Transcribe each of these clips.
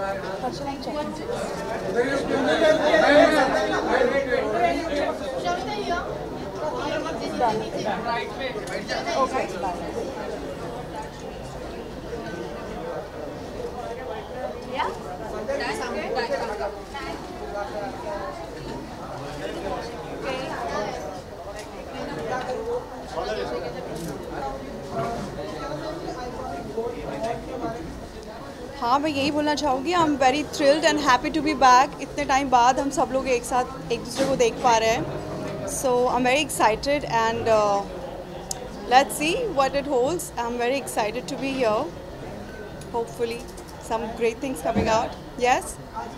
हाँ, मैं यही बोलना चाहूँगी, I am very thrilled and happy to be back. इतने टाइम बाद हम सब लोग एक साथ एक दूसरे को देख पा रहे हैं। So I am very excited and let's see what it holds. I am very excited to be here. Hopefully some great things coming out. Yes?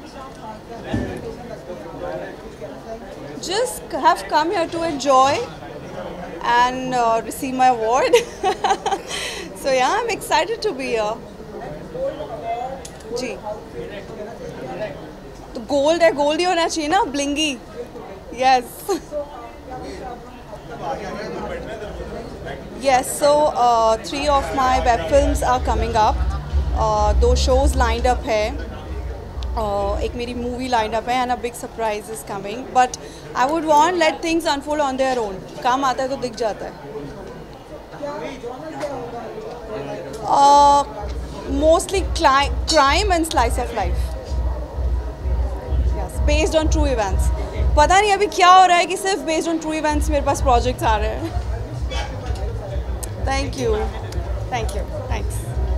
Just have come here to enjoy and receive my award. So yeah, I'm excited to be here. जी तो gold है, gold ही होना चाहिए ना, blingy. Yes. Yes, so 3 of my web films are coming up. 2 shows lined up है, एक मेरी मूवी lined up है, and a big surprise is coming. But I would want let things unfold on their own. काम आता है तो दिख जाता है. Mostly crime and slice of life. Yes, based on true events. पता नहीं अभी क्या हो रहा है कि सिर्फ based on true events मेरे पास projects आ रहे हैं. Thank you. Thank you. Thanks.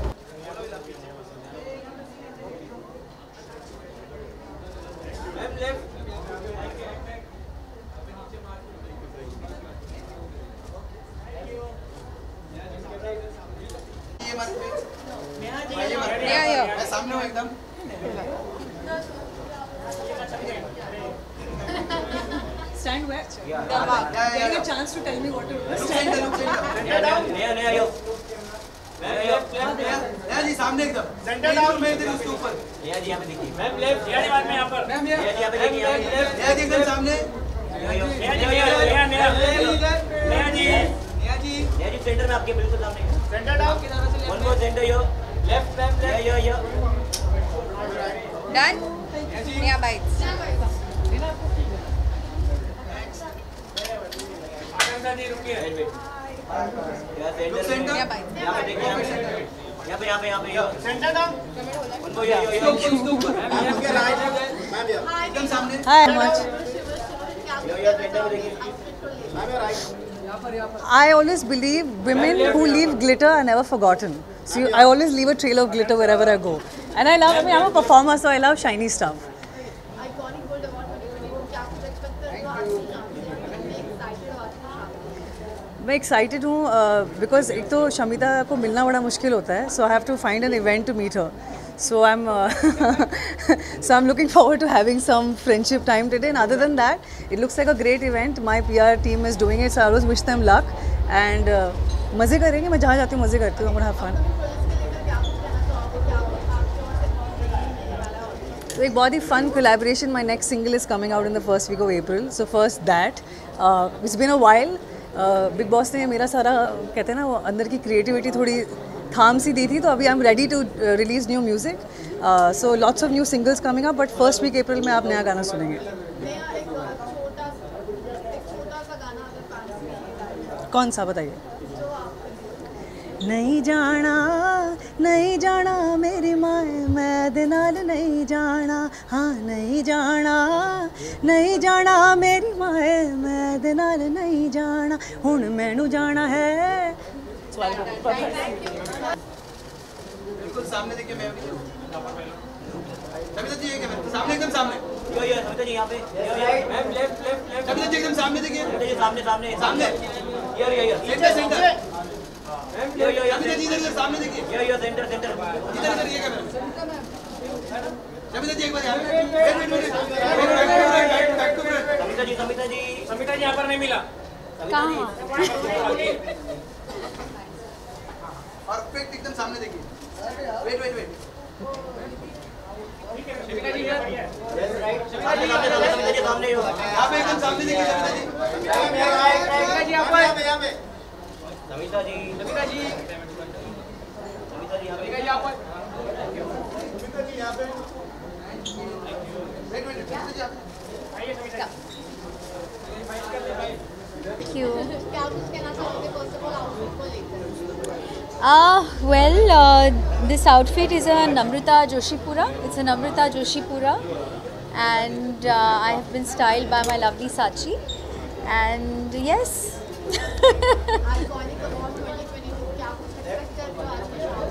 सामने हो एकदम. Stand where? Getting a chance to tell me what to do. Stand. नया जी सामने एकदम. सेंटर डाउन में इधर उसके ऊपर. नया जी यहाँ पे देखिए. Ma'am left. नया जी बाद में यहाँ पर. मैम यहाँ पे देखिए. नया जी एकदम सामने. नया जी सेंटर में आपके बिल्कुल सामने. Centre down. One more centre yo. Left yo. Done? Yeah, bites. Centre. यहाँ पे. Centre down. एकदम सामने. Hi, much. I always believe women who leave glitter are never forgotten. So I always leave a trail of glitter wherever I go. And I love, I'm a performer, so I love shiny stuff. Iconic gold award क्या कुछ expect कर रहे हो आज मैं excited हूँ because एक तो शमिता को मिलना बड़ा मुश्किल होता है. So I have to find an event to meet her. So I'm looking forward to having some friendship time today. And other than that, it looks like a great event. My PR team is doing it, so I always wish them luck. And मज़े करेंगे. मैं जहाँ जाती हूँ मज़े करती हूँ. I'm gonna have fun. So एक बहुत ही fun collaboration. My next single is coming out in the first week of April. So first that. It's been a while. Big Boss ने मेरा सारा कहते हैं ना वो अंदर की creativity थोड़ी थाम सी दी थी, तो अभी I am ready to release new music. So lots of new singles coming up, but first week April में आप नया गाना सुनेंगे. कौन सा बताइए. नहीं जाना मेरी माए मैं दे नाल नहीं जाना. हाँ नहीं जाना मेरी माए मैं दे नाल नहीं जाना. हुण मैनू जाना है. बिल्कुल सामने देखिए. मैं समिता जी सामने एकदम सामने. समिता जी यहाँ पे. Ma'am left. समिता जी एकदम सामने देखिए. सामने सेंटर. समिता जी इधर सामने देखिए. सेंटर इधर ये कैमरा. समिता जी एक बार यहाँ पे. समिता जी यहाँ पर नहीं मिला. कहाँ? और पेट एकदम सामने देखिए. वेट. समिता जी सामने हो. आप एकदम सामने देखिए. समिता जी यहाँ पे. समिता जी यहाँ पे. क्यों? क्या कुछ कहना चाहोगे फर्स्ट ऑफ ऑल आउटफिट को लेकर? Well, this outfit is a Namrata Joshipura. It's a Namrata Joshipura, and I have been styled by my lovely Sachi. And yes, iconic award 2022 क्या कुछ एक्सपेक्ट कर रहे हो आज के शो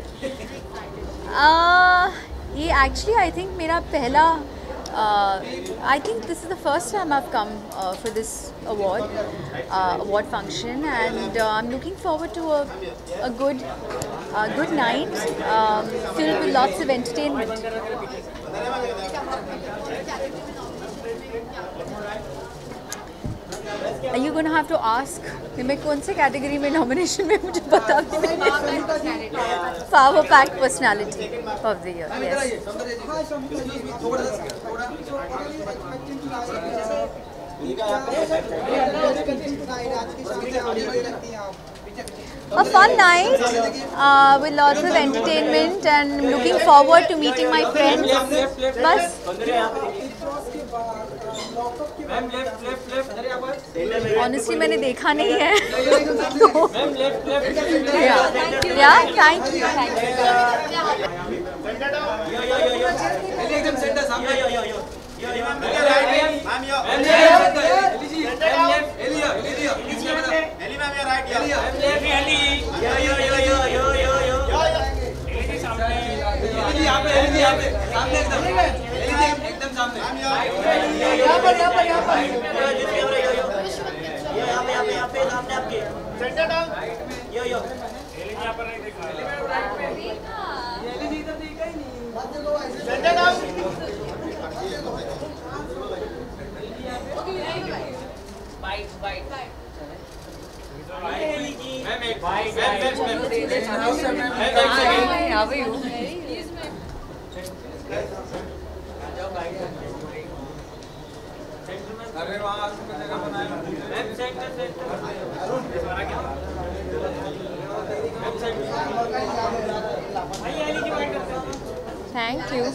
से? ये actually I think मेरा पहला I think this is the first time I've come for this award function, and I'm looking forward to a good night filled with lots of entertainment. Are you going to have to ask कि मैं कौन से category में nomination में मुझे पता नहीं। Power packed personality of the year. Yes. A fun night with lots of entertainment, and I'm looking forward to meeting my friends. बस Honestly मैंने देखा नहीं है। Yeah, thank you. एकदम सेंटर सामने Thank you.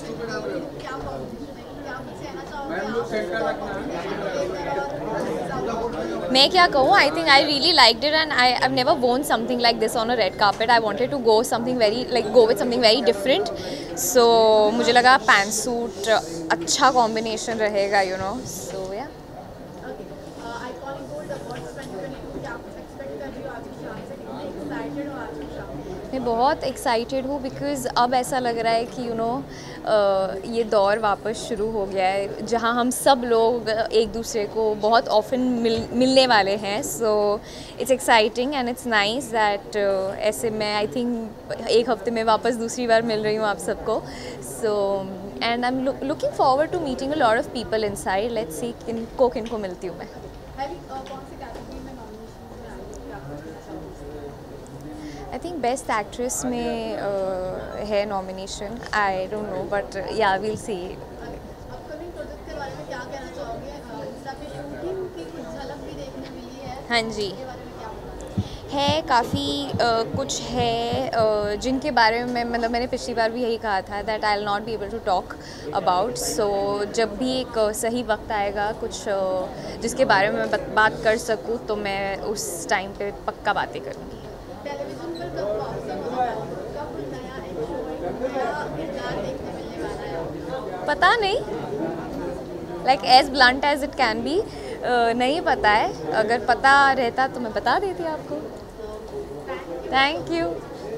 मैं क्या कहूँ? I think I really liked it, and I've never worn something like this on a red carpet. I wanted to go with something very different. So मुझे लगा pantsuit अच्छा combination रहेगा, you know. So yeah. Iconic gold award 2022 क्या कुछ expect कर रही हो आज की शाम से? कितने एक्साइटेड हो आज की शाम? मैं बहुत एक्साइटेड हूँ बिकॉज़ अब ऐसा लग रहा है कि ये दौर वापस शुरू हो गया है जहाँ हम सब लोग एक दूसरे को बहुत ऑफन मिलने वाले हैं। So it's exciting and it's nice that ऐसे मैं आई थिंक एक हफ्ते में वापस दूसरी बार मिल रही हूँ आप सबको। So and I am looking forward to meeting a lot of people inside. Let's see किनको मिलती हूँ मैं। कौन सी कैटेगरी में नॉमिनेशन में आई हो? क्या कुछ आई थिंक बेस्ट एक्ट्रेस में है nomination. I don't know but yeah will see. Upcoming project के बारे में क्या कहना चाहोगे? इंस्टा पे शूटिंग की कुछ झलक भी देखने मिली है। हाँ जी, इसके बारे में क्या है काफ़ी कुछ है जिनके बारे में मतलब मैंने पिछली बार भी यही कहा था that I will not be able to talk about. सो जब भी एक सही वक्त आएगा कुछ जिसके बारे में मैं बात कर सकूँ तो मैं उस टाइम पे पक्का बातें करूँगी। टेलीविजन पर कब वापसी होने वाली है? कब नया एक शो नया किरदार देखने मिलने वाला है? पता नहीं, like as blunt as it can be, नहीं पता है। अगर पता रहता तो मैं बता देती आपको। Thank you.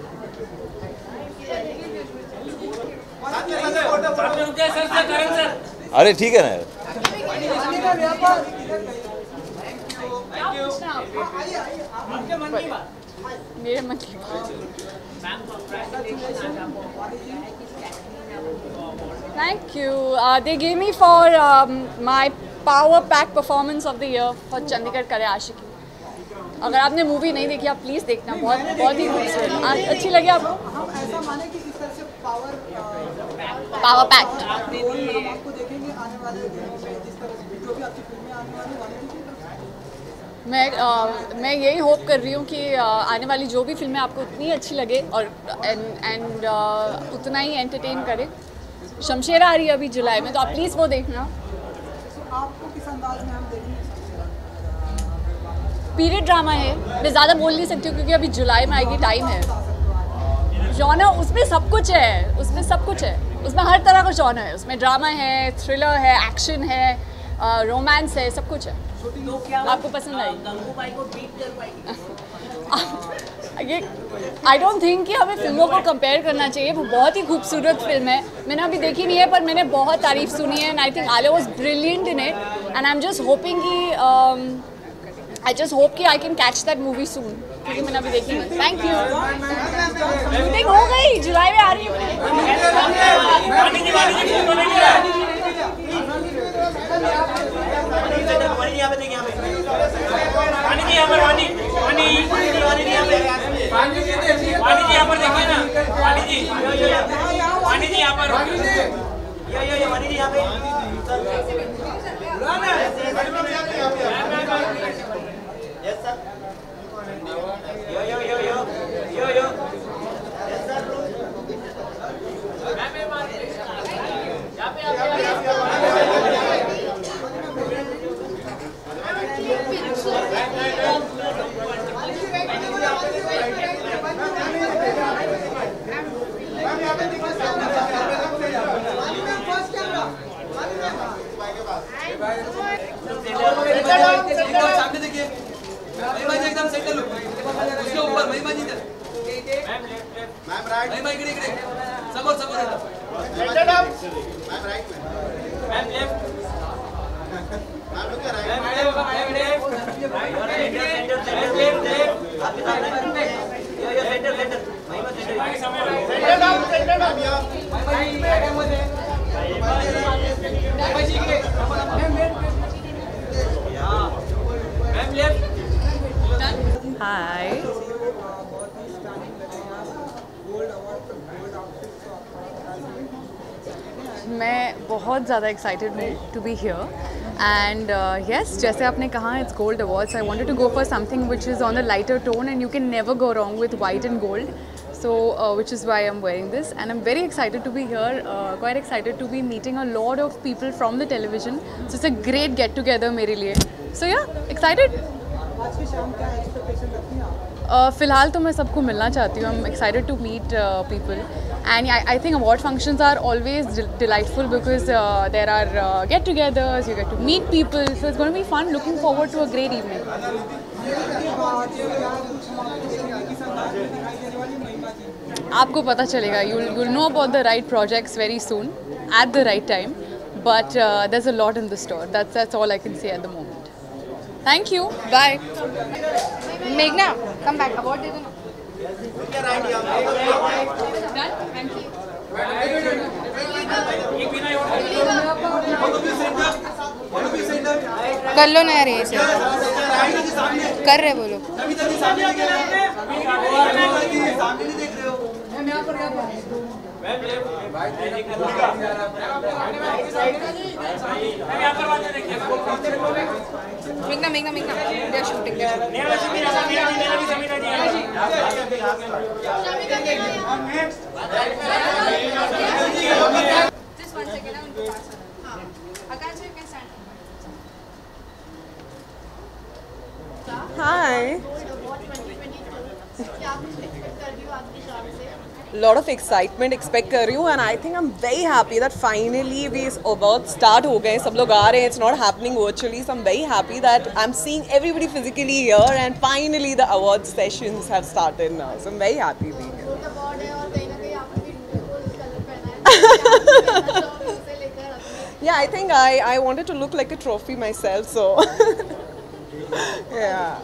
अरे ठीक है ना। मेरे मन की Thank you. They gave me for my power pack performance of the year for Chandigarh करे आशिकी। अगर आपने मूवी नहीं देखी आप प्लीज़ देखना, बहुत ही खूबसूरत अच्छी लगी आपको। हम ऐसा माने कि इस तरह से पावर पैक्ड आपको देखेंगे आने वाले दिनों में, जिस तरह से जो भी आपकी फिल्में आने वाली मैं यही होप कर रही हूँ कि आने वाली जो भी फिल्में आपको उतनी अच्छी लगे और एंड उतना ही एंटरटेन करे। शमशेर आ रही है अभी जुलाई में, तो आप प्लीज़ वो देखना। आपको किस अंदाज में हम देखेंगे? पीरियड ड्रामा है, मैं ज़्यादा बोल नहीं सकती हूँ क्योंकि अभी जुलाई में आएगी, टाइम है। जॉनर उसमें सब कुछ है, उसमें सब कुछ है, उसमें हर तरह का जॉनर है। उसमें ड्रामा है, थ्रिलर है, एक्शन है, रोमांस है, सब कुछ है। आपको पसंद आई? ये आई डोंट थिंक कि हमें फिल्मों को कंपेयर करना चाहिए। वो बहुत ही खूबसूरत फिल्म है, मैंने अभी देखी नहीं है पर मैंने बहुत तारीफ सुनी है। And I think Alia was brilliant in it and I am just hoping कि आई जस्ट होप कि I can catch that movie soon, क्योंकि मैंने अभी देखी नहीं। Thank you. शूटिंग हो गई, जुलाई में आ रही है। सामने देखिए, महिमा जी एकदम सेंटर लो, उसके ऊपर महिमा जी इधर, मैम राइट, महिमा इकडे इकडे, समोर समोर एकदम, सेंटर अप, मैम राइट में, ma'am left, ma'am look right, ma'am left, left, आपके सामने, yo centre centre, Mahima centre, centre up, centre up, Mahima ji इकडे, मैम लेफ्ट। हाय, मैं बहुत ज़्यादा एक्साइटेड हूँ to be here and yes, जैसे आपने कहा it's gold awards, I wanted to go for something which is on the lighter tone and you can never go wrong with white and gold. So which is why I'm wearing this and I'm very excited to be here, quite excited to be meeting a lot of people from the television, so it's a great get together मेरे लिए. So yeah, excited. आज की शाम क्या expectation रखती हैं आप? फ़िलहाल तो मैं सबको मिलना चाहती हूँ. I'm excited to meet people and I think award functions are always delightful because there are get-togethers, you get to meet people, so it's going to be fun. Looking forward to a great evening. आपको पता चलेगा, you'll know about the right projects very soon at the right time, but there's a lot in the store. That's all I can say at the moment. Thank you. Bye. मेघना, come back. Award दे दो ना. Done. Thank you. कर लो ना यार, ऐसे कर रहे बोलो. मेघना मेघना मेघना, they are shooting. Just 1 second, उनको पास आना. हाँ. आकाश you can stand. Hi. Lot of excitement expect कर रही हूँ and I think I'm very happy that finally we awards start हो गए, सब लोग आ रहे हैं. It's not happening virtually, so I'm very happy that I'm seeing everybody physically here and finally the award sessions have started now. So I'm very happy being here. Yeah, I think I wanted to look like a trophy myself, so yeah.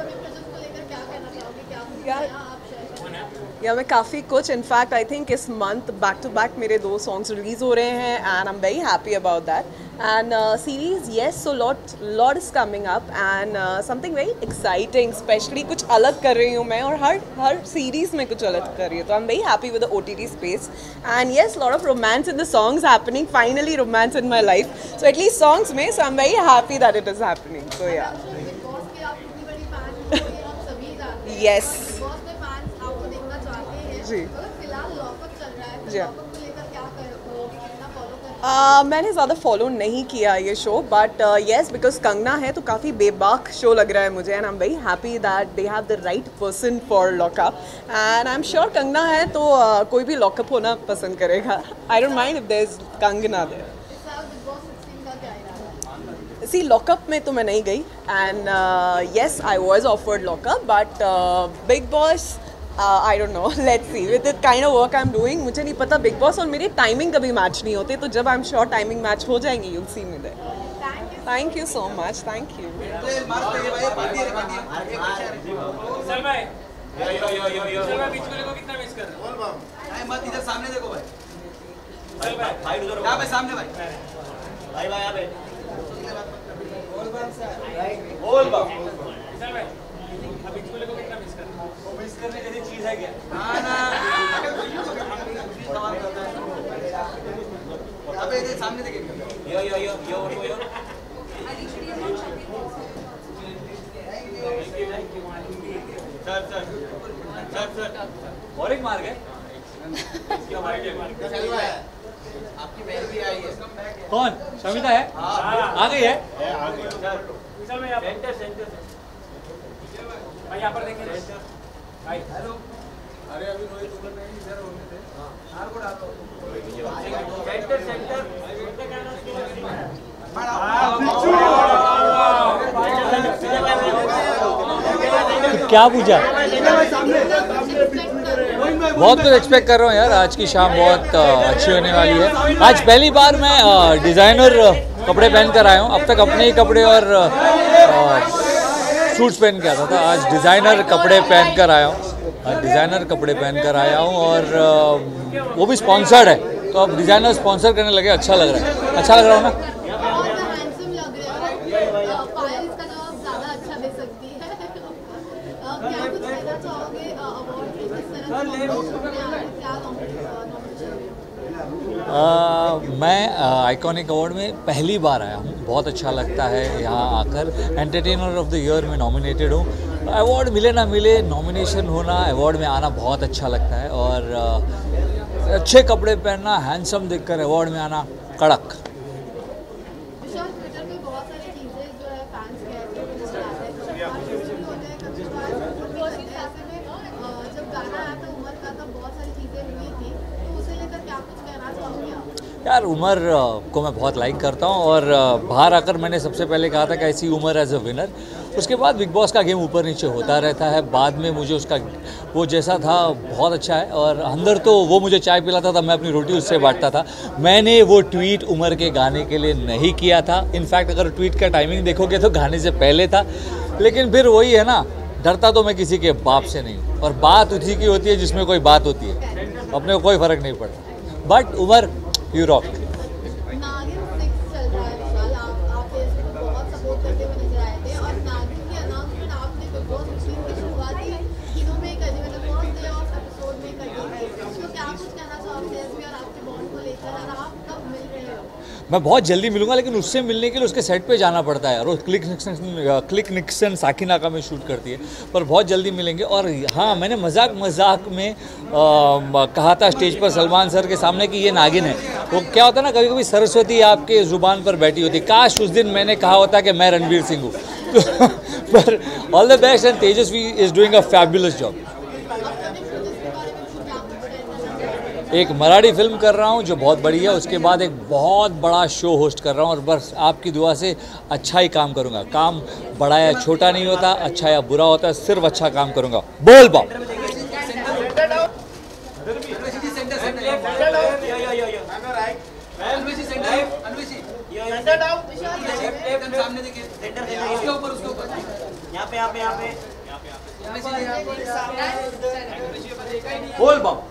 या मैं काफ़ी कुछ, in fact I think इस month back to back मेरे 2 songs release हो रहे हैं and I am very happy about that. And series yes, so lot is coming up and something very exciting, specially कुछ अलग कर रही हूँ मैं और हर सीरीज़ में कुछ अलग कर रही हूँ. तो I am very happy with the OTT space and yes, lot of romance in the songs happening, finally romance in my life, so at least songs में. So I am very happy that it is happening. So yeah yes जी. मैंने ज़्यादा follow नहीं किया ये show, but yes because Kangana है तो काफ़ी बेबाक शो लग रहा है मुझे, and I am very happy that they have the right person for lockup, and I am sure Kangana है तो कोई भी लॉकअप होना पसंद करेगा. I don't mind if there is Kangana there. See lockup में तो मैं नहीं गई, and yes I was offered lockup, but Bigg Boss I don't know. Let's see. With the kind of work I'm doing, मुझे नहीं पता बिग बॉस और मेरी टाइमिंग कभी मैच नहीं होते, तो जब I'm sure टाइमिंग मैच हो जाएंगी, you'll see me there. Thank you so much. Thank you. चल भाई बीच में को कितना मिस कर रहे हो? भाई मत इधर सामने देखो भाई. चल भाई उधर यहाँ पे सामने भाई यहाँ पे बोल बम. चल भाई अब बीच में को कितना मिस कर रहे हो? वो मिस करने जैसी चीज है क्या? ना अबे इधर सामने देखिए. यो सर और एक मार गए. आपकी बहन भी आई है. कौन? शमिता है? आ गई है. चल मैं यहाँ सेंटर भाई यहाँ पर देखें भाई. हेलो. अरे अभी रोहित ऊपर नहीं इधर होने थे. हां को डालो. सेंटर क्या पूछा? बहुत कुछ एक्सपेक्ट कर रहा हूँ यार. आज की शाम बहुत अच्छी होने वाली है. आज पहली बार मैं डिज़ाइनर कपड़े पहन कर आया हूँ. अब तक अपने ही कपड़े और सूट्स पहन के आता था. आज डिज़ाइनर कपड़े पहन कर आया हूँ. और वो भी स्पॉन्सर्ड है, तो अब डिज़ाइनर स्पॉन्सर करने लगे. अच्छा लग रहा है. अच्छा लग रहा हूँ ना. मैं आइकॉनिक अवार्ड में पहली बार आया हूँ. बहुत अच्छा लगता है यहाँ आकर. एंटरटेनर ऑफ द ईयर में नॉमिनेटेड हूँ. अवार्ड मिले ना मिले, नॉमिनेशन होना, अवार्ड में आना बहुत अच्छा लगता है. और अच्छे कपड़े पहनना, हैंडसम देखकर अवार्ड में आना, कड़क. यार उमर को मैं बहुत लाइक करता हूँ, और बाहर आकर मैंने सबसे पहले कहा था कि ऐसी उमर एज अ विनर. उसके बाद बिग बॉस का गेम ऊपर नीचे होता रहता है. बाद में मुझे उसका वो जैसा था बहुत अच्छा है. और अंदर तो वो मुझे चाय पिलाता था, मैं अपनी रोटी उससे बांटता था. मैंने वो ट्वीट उमर के गाने के लिए नहीं किया था. इनफैक्ट अगर ट्वीट का टाइमिंग देखोगे तो गाने से पहले था. लेकिन फिर वही है ना, डरता तो मैं किसी के बाप से नहीं, और बात उसी की होती है जिसमें कोई बात होती है. अपने को कोई फ़र्क नहीं पड़ता. But Umar you rock. मैं बहुत जल्दी मिलूंगा, लेकिन उससे मिलने के लिए उसके सेट पे जाना पड़ता है. और क्लिक निक्सन साकिनाका में शूट करती है, पर बहुत जल्दी मिलेंगे. और हाँ, मैंने मजाक में कहा था स्टेज पर सलमान सर के सामने कि ये नागिन है. वो क्या होता है ना, कभी कभी सरस्वती आपके ज़ुबान पर बैठी होती. काश उस दिन मैंने कहा होता कि मैं रणवीर सिंह हूँ. पर all the best, and Tejasswi is doing a fabulous job. एक मराठी फिल्म कर रहा हूँ जो बहुत बड़ी है. उसके बाद एक बहुत बड़ा शो होस्ट कर रहा हूँ, और बस आपकी दुआ से अच्छा ही काम करूँगा. काम बड़ा या छोटा नहीं होता, अच्छा या बुरा होता है. सिर्फ अच्छा काम करूँगा. बोल बाप. बोल बाप.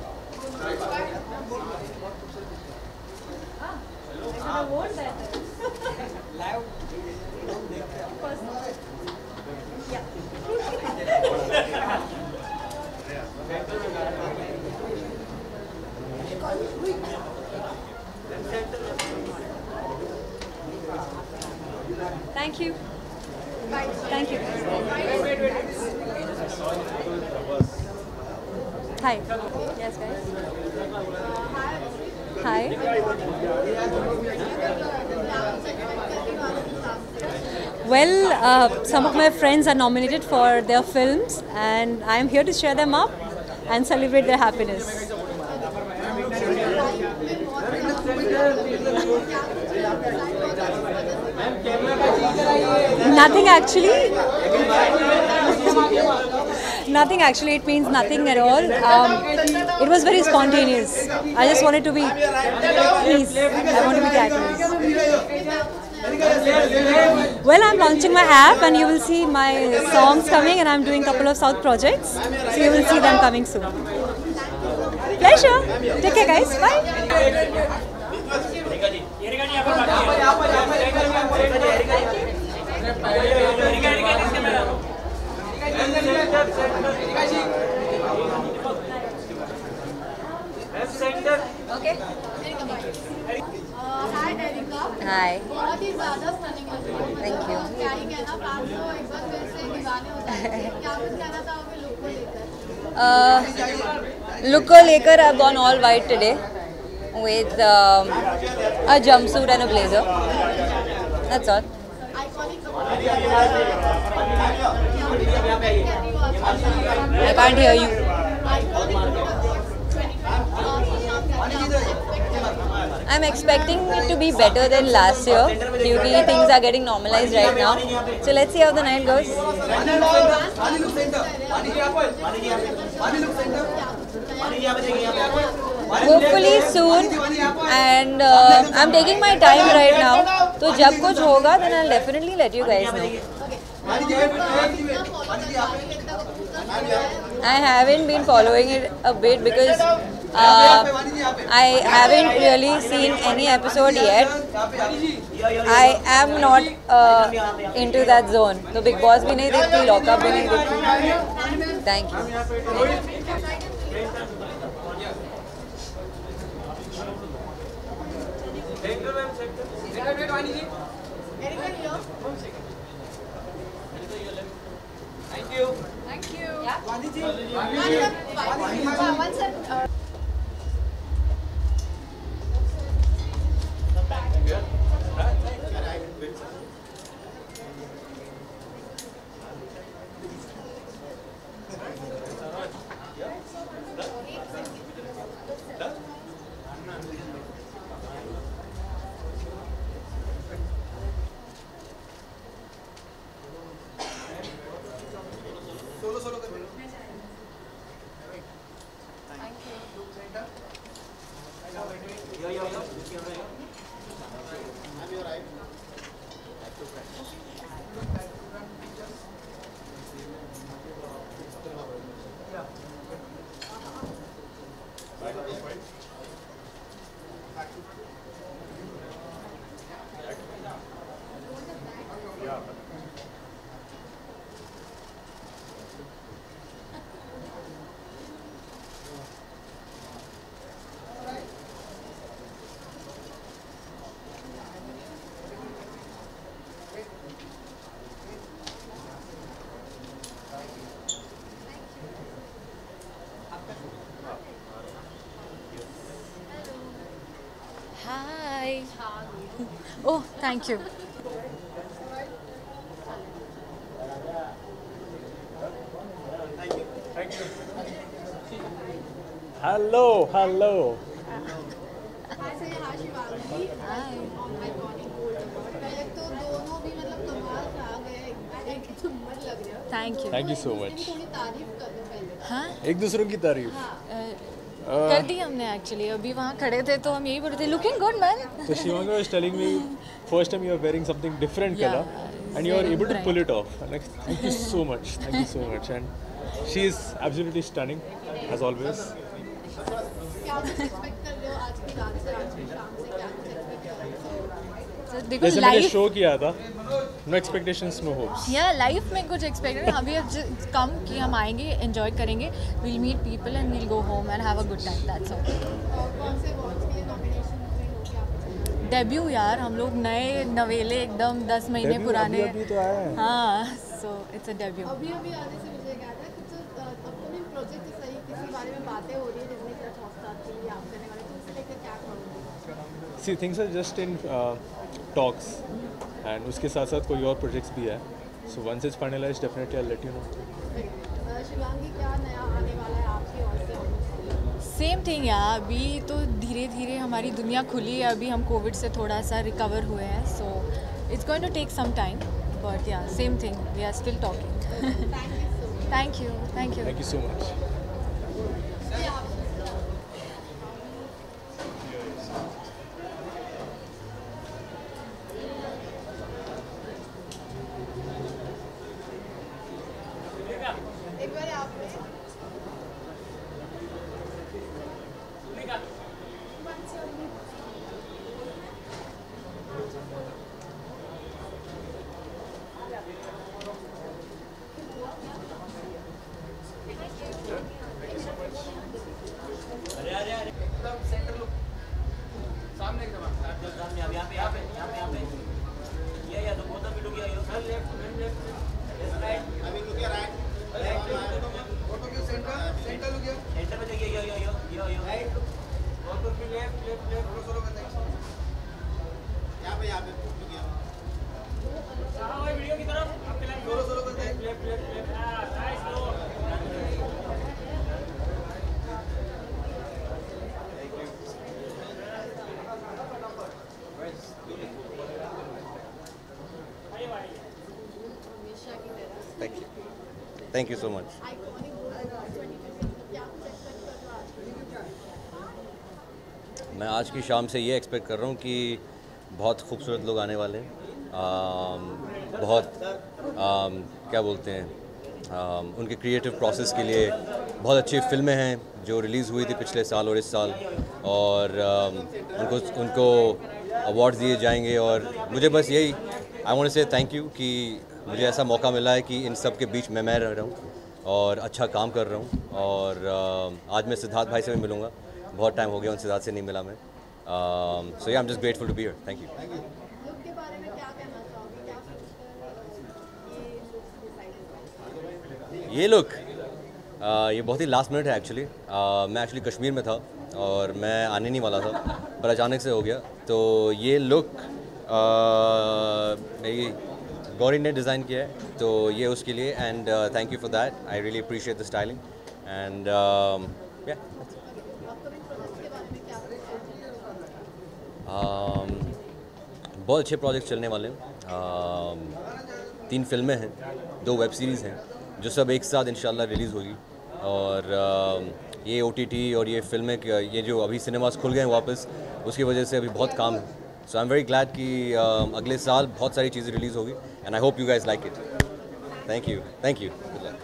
Thank you. Thank you. Hi. Yes, guys. Hi. Well, some of my friends are nominated for their films, and I am here to cheer them up and celebrate their happiness. Nothing actually. Nothing actually. It means nothing at all. It was very spontaneous. I just wanted to be peace. I want to be happiness. Well, I'm launching my app, and you will see my songs coming, and I'm doing a couple of South projects, so you will see them coming soon. Pleasure. Take care, guys. Bye. Okay. Hi Erica. Hi. बहुत ही ज़्यादा stunning लग रही है। Thank you. क्या ही कहना, fans तो एक बार फिर से दीवाने हो जाते हैं। क्या कुछ कहना चाहोगे लुक को लेकर? Look को लेकर I've gone all white today with a jumpsuit and a blazer. That's all. I can't hear you. I'm expecting it to be better than last year क्योंकि things are getting normalized right now. So let's see how the night goes. Hopefully soon, and I'm taking my time right now. तो जब कुछ होगा then I'll definitely let you guys know. I haven't been following it a bit because I haven't really seen any episode yet. I am not into that zone. तो Big Boss भी नहीं देखती, Lockup भी नहीं देखती. Thank you. Thank you. Thank you. Hi. Oh, thank you. Hello, hello. Thank you. Thank you so much. हाँ? एक दूसरों की तारीफ. कर दी हमने एक्चुअली. अभी वहाँ खड़े थे तो हम यही बोल रहे थे looking good man. So Shivanga was telling me first time you are wearing something different Yeah, color and you are very able to bright. pull it off. And like, thank you so much. Thank you so much. And she is absolutely stunning as always. क्या कुछ expect कर रहे हो आज की रात से, आज की शाम से, क्या कुछ एक्सपेक्ट कर रहे हो? देखो जैसे मैंने लाइफ शो किया था, no expectations, no hopes. या लाइफ में कुछ एक्सपेक्ट नहीं. अभी अब कम कि हम आएंगे, एंजॉय करेंगे, we'll meet people and we'll go home and have a good time. That's all. और कौन से अवार्ड्स के लिए नॉमिनेशन हुई हो, क्या कुछ? डेब्यू यार, हम लोग नए नवेले एकदम 10 महीने Debut पुराने. अभी तो आया है. हाँ, so it's a debut. अभी आने से मुझे याद है कुछ अपकमिंग प्रोजेक्ट से सही किसी बारे में बातें हो रही है जिसमें कुछ हॉटस्टार के लिए आप करने वाले, तो उससे लेकर क्या कहोगे? See, things are just in talks, and उसके साथ साथ कोई और projects भी है. So once it's finalized, definitely I'll let you know. Shivangi, क्या नया आने वाला है आपकी ओर से? सेम थिंग यार, अभी तो धीरे धीरे हमारी दुनिया खुली है, अभी हम कोविड से थोड़ा सा रिकवर हुए हैं, so it's going to take some time, but yeah same thing, we are still talking. Thank you. Thank you so much. एक बार आप एकदम सेंटर लुक, सामने एकदम यहाँ पे ये तो बहुत वीडियो किया लेफ्ट राइट, अभी लुक राइट, फोटो के सेंटर लुक सेंटर में देखिए यो राइट, फोटो के लेफ्ट सोलो करते हैं यहाँ पे लुक हां भाई वीडियो की तरफ आपके लाइन सोलो करते हैं लेफ्ट नाइस लो. Thank you so much. मैं आज की शाम से ये एक्सपेक्ट कर रहा हूँ कि बहुत खूबसूरत लोग आने वाले हैं. बहुत क्या बोलते हैं, उनके क्रिएटिव प्रोसेस के लिए बहुत अच्छी फ़िल्में हैं जो रिलीज़ हुई थी पिछले साल और इस साल, और उनको अवार्ड्स दिए जाएंगे. और मुझे बस यही I want to say thank you कि मुझे ऐसा मौका मिला है कि इन सब के बीच में मैं रह रहा हूँ और अच्छा काम कर रहा हूँ. और आज मैं सिद्धार्थ भाई से भी मिलूँगा, बहुत टाइम हो गया उन सिद्धार्थ से नहीं मिला मैं. So yeah I am just grateful to be here. Thank you. Look के बारे में क्या कहना चाहोगे? क्या सोचकर ये लुक ये बहुत ही लास्ट मिनट है एक्चुअली. मैं एक्चुअली कश्मीर में था और मैं आने नहीं वाला था, पर अचानक से हो गया. तो ये लुक मेरी गौरी ने डिज़ाइन किया है, तो ये उसके लिए. And thank you for that. I really appreciate the styling. And yeah बहुत अच्छे प्रोजेक्ट्स चलने वाले हैं. 3 फिल्में हैं, 2 वेब सीरीज़ हैं जो सब एक साथ इंशाल्लाह रिलीज़ होगी. और ये OTT और ये फिल्में, ये जो अभी सिनेमास खुल गए हैं वापस, उसकी वजह से अभी बहुत काम है. So I am very glad कि अगले साल बहुत सारी चीज़ें रिलीज़ होगी. And I hope you guys like it. Thank you. Good luck.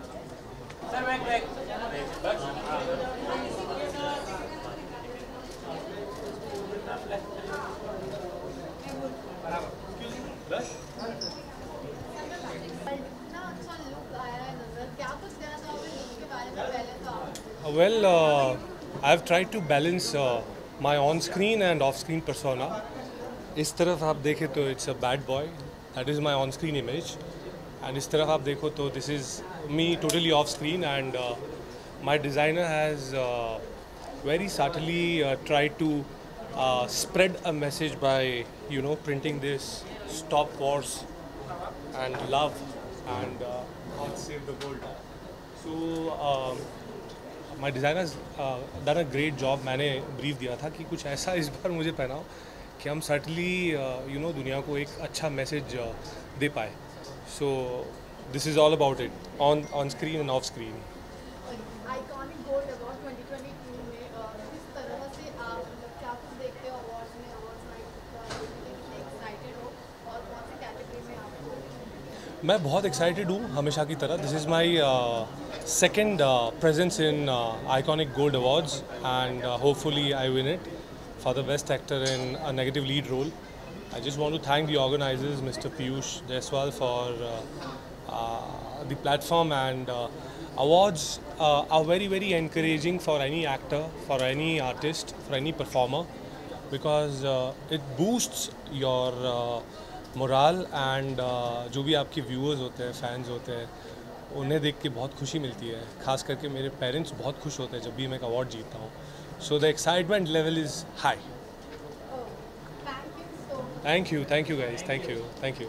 Well, I've tried to balance my on-screen and off-screen persona. इस तरफ आप देखें तो it's a bad boy, that is my on-screen image, and इस तरफ आप देखो तो this is me totally off-screen. And my designer has very subtly tried to spread a message by printing this stop wars and love and God save the world. So my designer's done a great job. मैंने brief दिया था कि कुछ ऐसा इस बार मुझे पहनाओ कि हम सटली दुनिया को एक अच्छा मैसेज दे पाए. So this is all about it on screen and off screen. Iconic gold award 2022 में किस तरह से आप क्या कुछ देखते हो अवार्ड्स में, अवार्ड्स नाइट एक्साइटेड हो और कौन सी कैटेगरी में आपको? मैं बहुत एक्साइटेड हूँ हमेशा की तरह. This is my second presence in Iconic Gold Awards, and hopefully I win it for the best actor in a negative lead role. I just want to thank the organizers, Mr. Piyush Jaiswal, for the platform. And awards are very, very encouraging for any actor, for any artist, for any performer, because it boosts your morale. And जो भी आपके viewers होते हैं, fans होते हैं, उन्हें देख के बहुत खुशी मिलती है. खास करके मेरे पेरेंट्स बहुत खुश होते हैं जब भी मैं एक अवार्ड जीतता हूँ. So the excitement level is high. Thank you guys, thank you.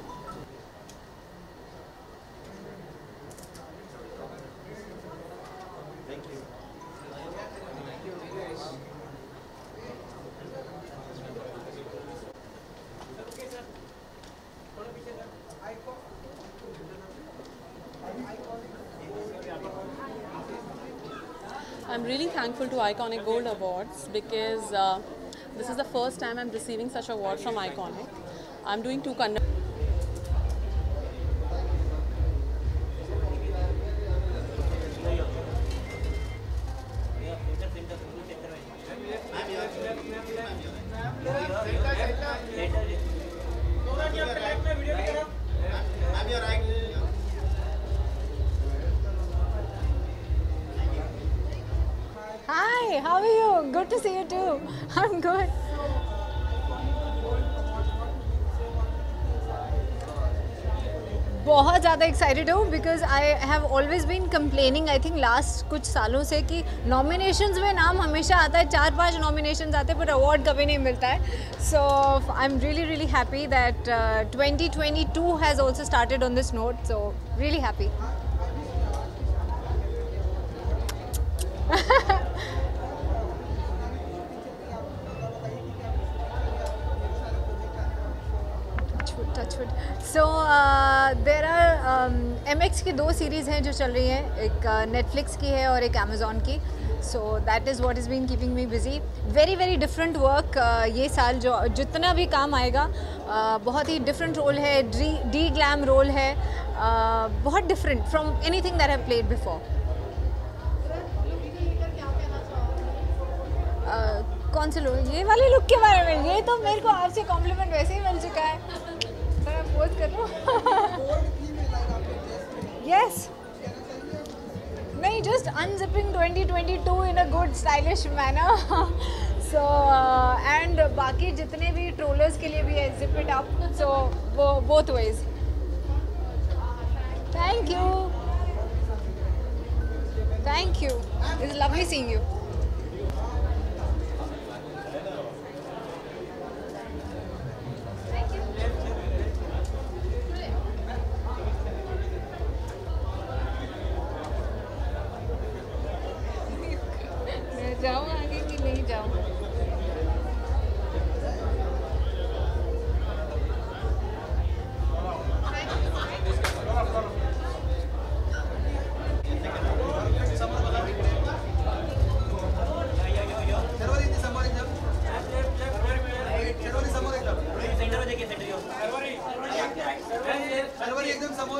I'm really thankful to Iconic Gold Awards because this is the first time I'm receiving such award from Iconic. I'm doing 2 Kannada. Hi, how are you? Good to see you too. I'm good. बहुत ज़्यादा excited हूँ because I have always been complaining I think last कुछ सालों से कि nominations में नाम हमेशा आता है, 4-5 नॉमिनेशंस आते हैं पर अवार्ड कभी नहीं मिलता है. So I am really happy that 2022 has also started on this note, so really happy. So there are MX की 2 सीरीज़ हैं जो चल रही हैं, एक नेटफ्लिक्स की है और एक अमेज़ॉन की. So that is what is been keeping me busy. Very different work ये साल, जो जितना भी काम आएगा बहुत ही डिफरेंट रोल है, डी ग्लैम रोल है, बहुत different from anything that I have played before. कौन से लोग? ये वाले लुक के बारे में? ये तो मेरे को आपसे कॉम्प्लीमेंट वैसे ही मिल चुका है. पोज कर लो. यस, नहीं, just unzipping 2022 in a good stylish manner. So and बाकी जितने भी ट्रोलर्स के लिए भी है, जिप इट अप. सो वो both ways. Thank you. It's lovely seeing you. जाऊँ आगे कि नहीं जाऊँ? एकदम समोर.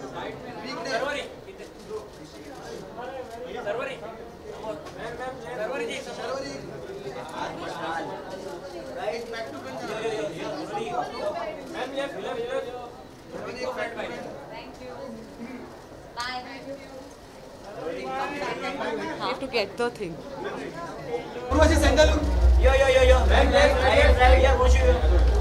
You have to get the thing. Urvashi sandal. Yo. Right. Yeah, push you.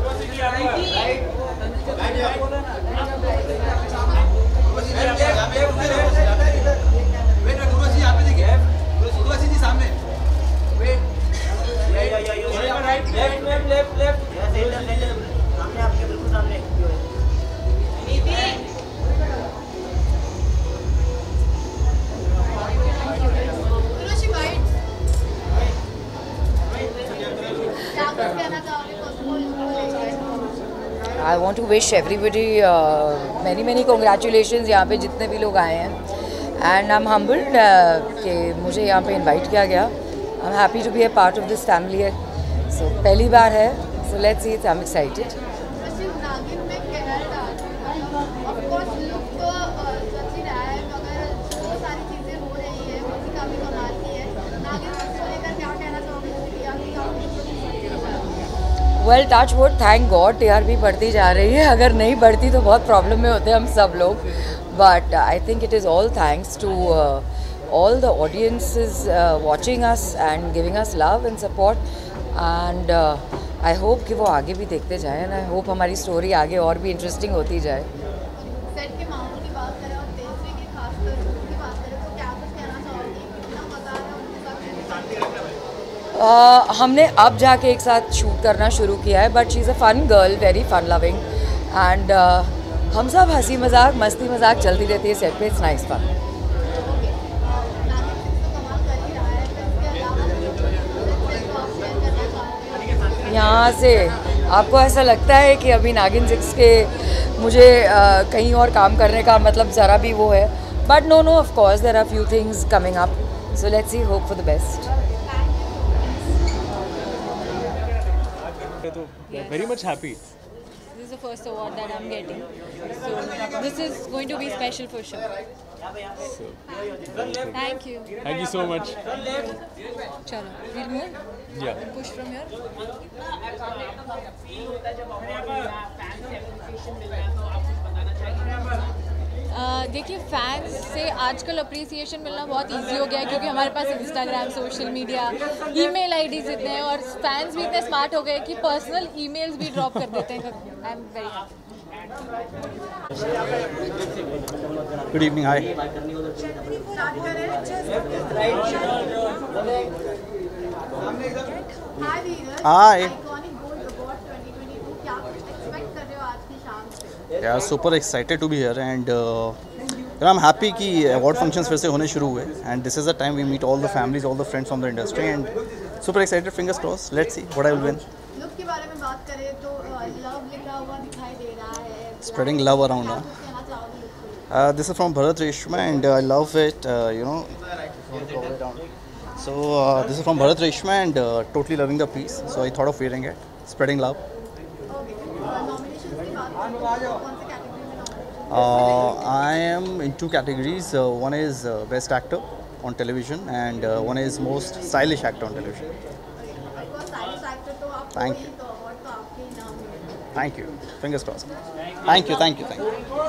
Wait, Urvashi यहाँ पे देखिए. Urvashi जी सामने. Wait. Yeah. Right. Left. Yeah, center. सामने आपके बिल्कुल सामने. I want to wish everybody many congratulations यहाँ पे जितने भी लोग आए हैं. And I'm humbled कि मुझे यहाँ पे invite किया गया. I'm happy to be a part of this family. So पहली बार है. So let's see it. I'm excited. Well, touch wood, thank God TRP बढ़ती जा रही है. अगर नहीं बढ़ती तो बहुत प्रॉब्लम में होते हैं हम सब लोग. But I think it is all thanks to all the audiences watching us and giving us love and support. And I hope कि वो आगे भी देखते जाएं. And I hope हमारी स्टोरी आगे और भी इंटरेस्टिंग होती जाए. सेट के माहौल की बात करें और तेजस्वी की खासकर की बात करें तो क्या कुछ कहना चाहोगी? कितना मजा आया उनके साथ? हमने अब जाके एक साथ शूट करना शुरू किया है, but she is a fun girl, very fun loving, and हम सब हंसी मजाक मस्ती मजाक चलती रहती है सेट पे. It's nice fun. यहाँ से आपको ऐसा लगता है कि अभी नागिन 6 के मुझे कहीं और काम करने का मतलब ज़रा भी वो है, but no of course there are few things coming up, so let's see, hope for the best. Very much happy. This is the first award that I'm getting, so this is going to be special for sure. So, Thank you. thank you so much. Chalo, we'll move. Yeah. Push from here. देखिए, fans से आजकल appreciation मिलना बहुत easy हो गया है, क्योंकि हमारे पास Instagram, social media, email IDs इतने हैं, और फैंस भी इतने स्मार्ट हो गए कि पर्सनल ईमेल्स भी ड्रॉप कर देते हैं. I am very happy. Good evening, hi. Hi. Yeah, super excited to be here, and I'm happy कि award functions फिर से होने शुरू हुए, and this is the time we meet all the families, all the friends from the industry, and super excited. Fingers crossed. Let's see what I will win. Look के बारे में बात करें तो लव लिखा हुआ दिखाई दे रहा है. Spreading love around. This is from Bharat Reshma, and I love it. So this is from Bharat Reshma, and totally loving the piece. So I thought of wearing it. Spreading love. I am in 2 categories. One is Best Actor on television, and one is Most Stylish Actor on television. Thank you. Thank you. Fingers crossed. Thank you. Thank you. Thank you.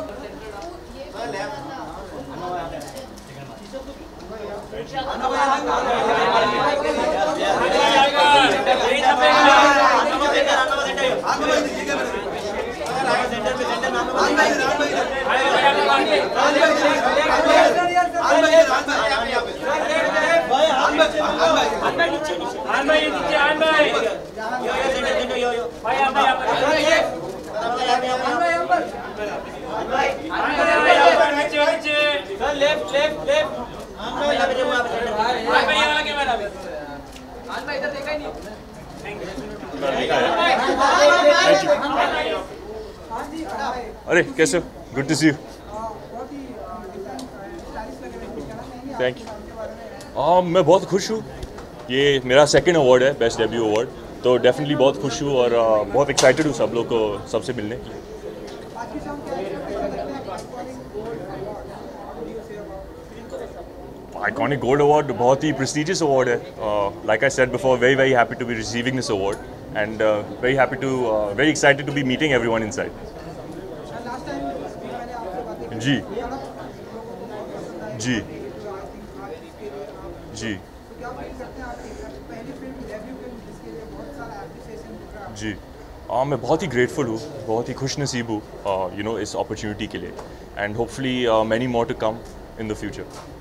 अरे कैसे हो? Good to see you. Thank you. मैं बहुत खुश हूँ. ये मेरा second award है, बेस्ट डेब्यू अवार्ड, तो डेफिनेटली बहुत खुश हूँ और बहुत एक्साइटेड हूँ सब लोग को सबसे मिलने के लिए. आइकॉनिक गोल्ड अवार्ड बहुत ही प्रेस्टिजियस अवार्ड है. Like I said before, very very happy to be receiving this award and very excited to be meeting everyone inside. जी जी जी जी. मैं बहुत ही ग्रेटफुल हूँ, बहुत ही खुश नसीब हूँ इस अपॉर्चुनिटी के लिए, and hopefully many more to come in the future.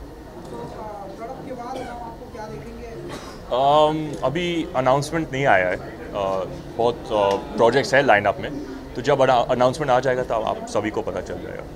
अभी अनाउंसमेंट नहीं आया है. बहुत प्रोजेक्ट्स हैं लाइन अप में, तो जब अनाउंसमेंट आ जाएगा तब आप सभी को पता चल जाएगा.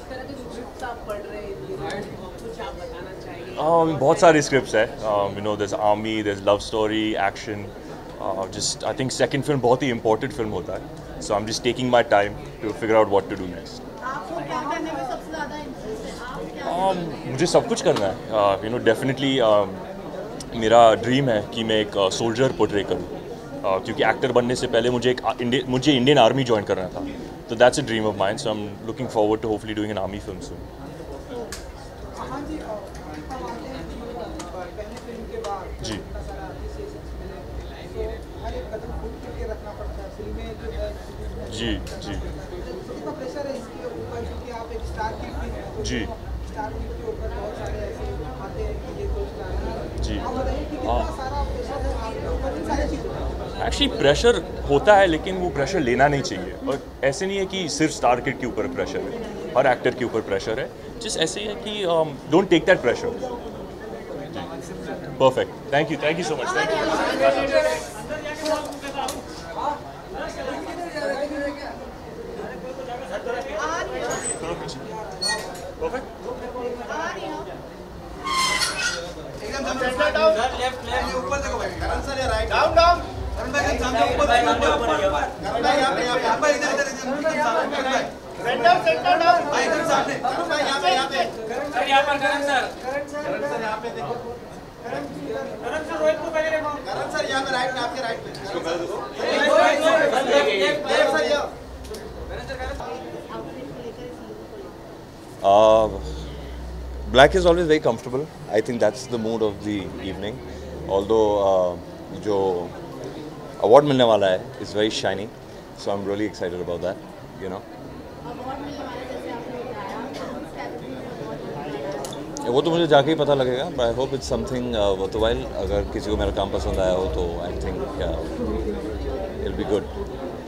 बहुत सारे स्क्रिप्ट्स है. there's army, there's love story, action. just I think second film बहुत ही important film होता है. So I'm just taking my time to figure out what to do next. आपको क्या करने में सबसे ज़्यादा इंटरेस्ट है? आप क्या मुझे सब कुछ करना है. डेफिनेटली मेरा ड्रीम है कि मैं एक सोल्जर पोर्ट्रे करूँ, क्योंकि एक्टर बनने से पहले मुझे इंडियन आर्मी ज्वाइन करना था. तो that's a dream of mine. So I am looking forward to hopefully doing an army film soon. जी जी जी जी जी. एक्चुअली प्रेशर होता है, लेकिन वो प्रेशर लेना नहीं चाहिए. और ऐसे नहीं है कि सिर्फ स्टार किड के ऊपर प्रेशर है, हर एक्टर के ऊपर प्रेशर है. जिस ऐसे ही है कि don't take that pressure. Perfect. Thank you so much. Thank you. Perfect. Left ऊपर देखो भाई, करण सर या राइट, डाउन करण भाई सामने ऊपर करण भाई यहाँ पे भाई इधर सेंटर डाउन भाई इधर सामने, करण भाई यहाँ पे सर यहाँ पर करण सर यहाँ पे देखो, करण सर रोहित को पहले देखो, करण सर यहाँ पे राइट में, आपके राइट में इसको पहले देखो, लेफ्ट सर यहाँ Black is always very comfortable. I think that's the mood of the evening. Although जो award मिलने वाला है is very shiny, so I'm really excited about that. You know. वो तो मुझे जाके ही पता लगेगा. But I hope it's something worthwhile. अगर किसी को मेरा काम पसंद आया हो तो I think it'll be good.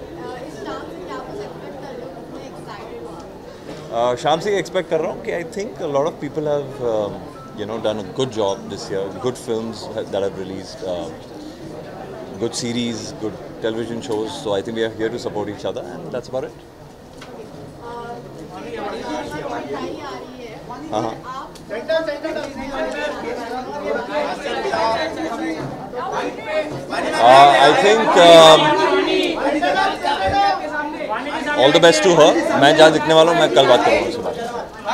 शाम से एक्सपेक्ट कर रहा हूँ कि I think lot of people have done a good job this year, good films that have released, good series, good television shows, so I think we are here to support each other and that's about it. हाँ I think all the best to her. मैं जहाँ दिखने वाला हूँ मैं कल बात करूँगा उसके बाद.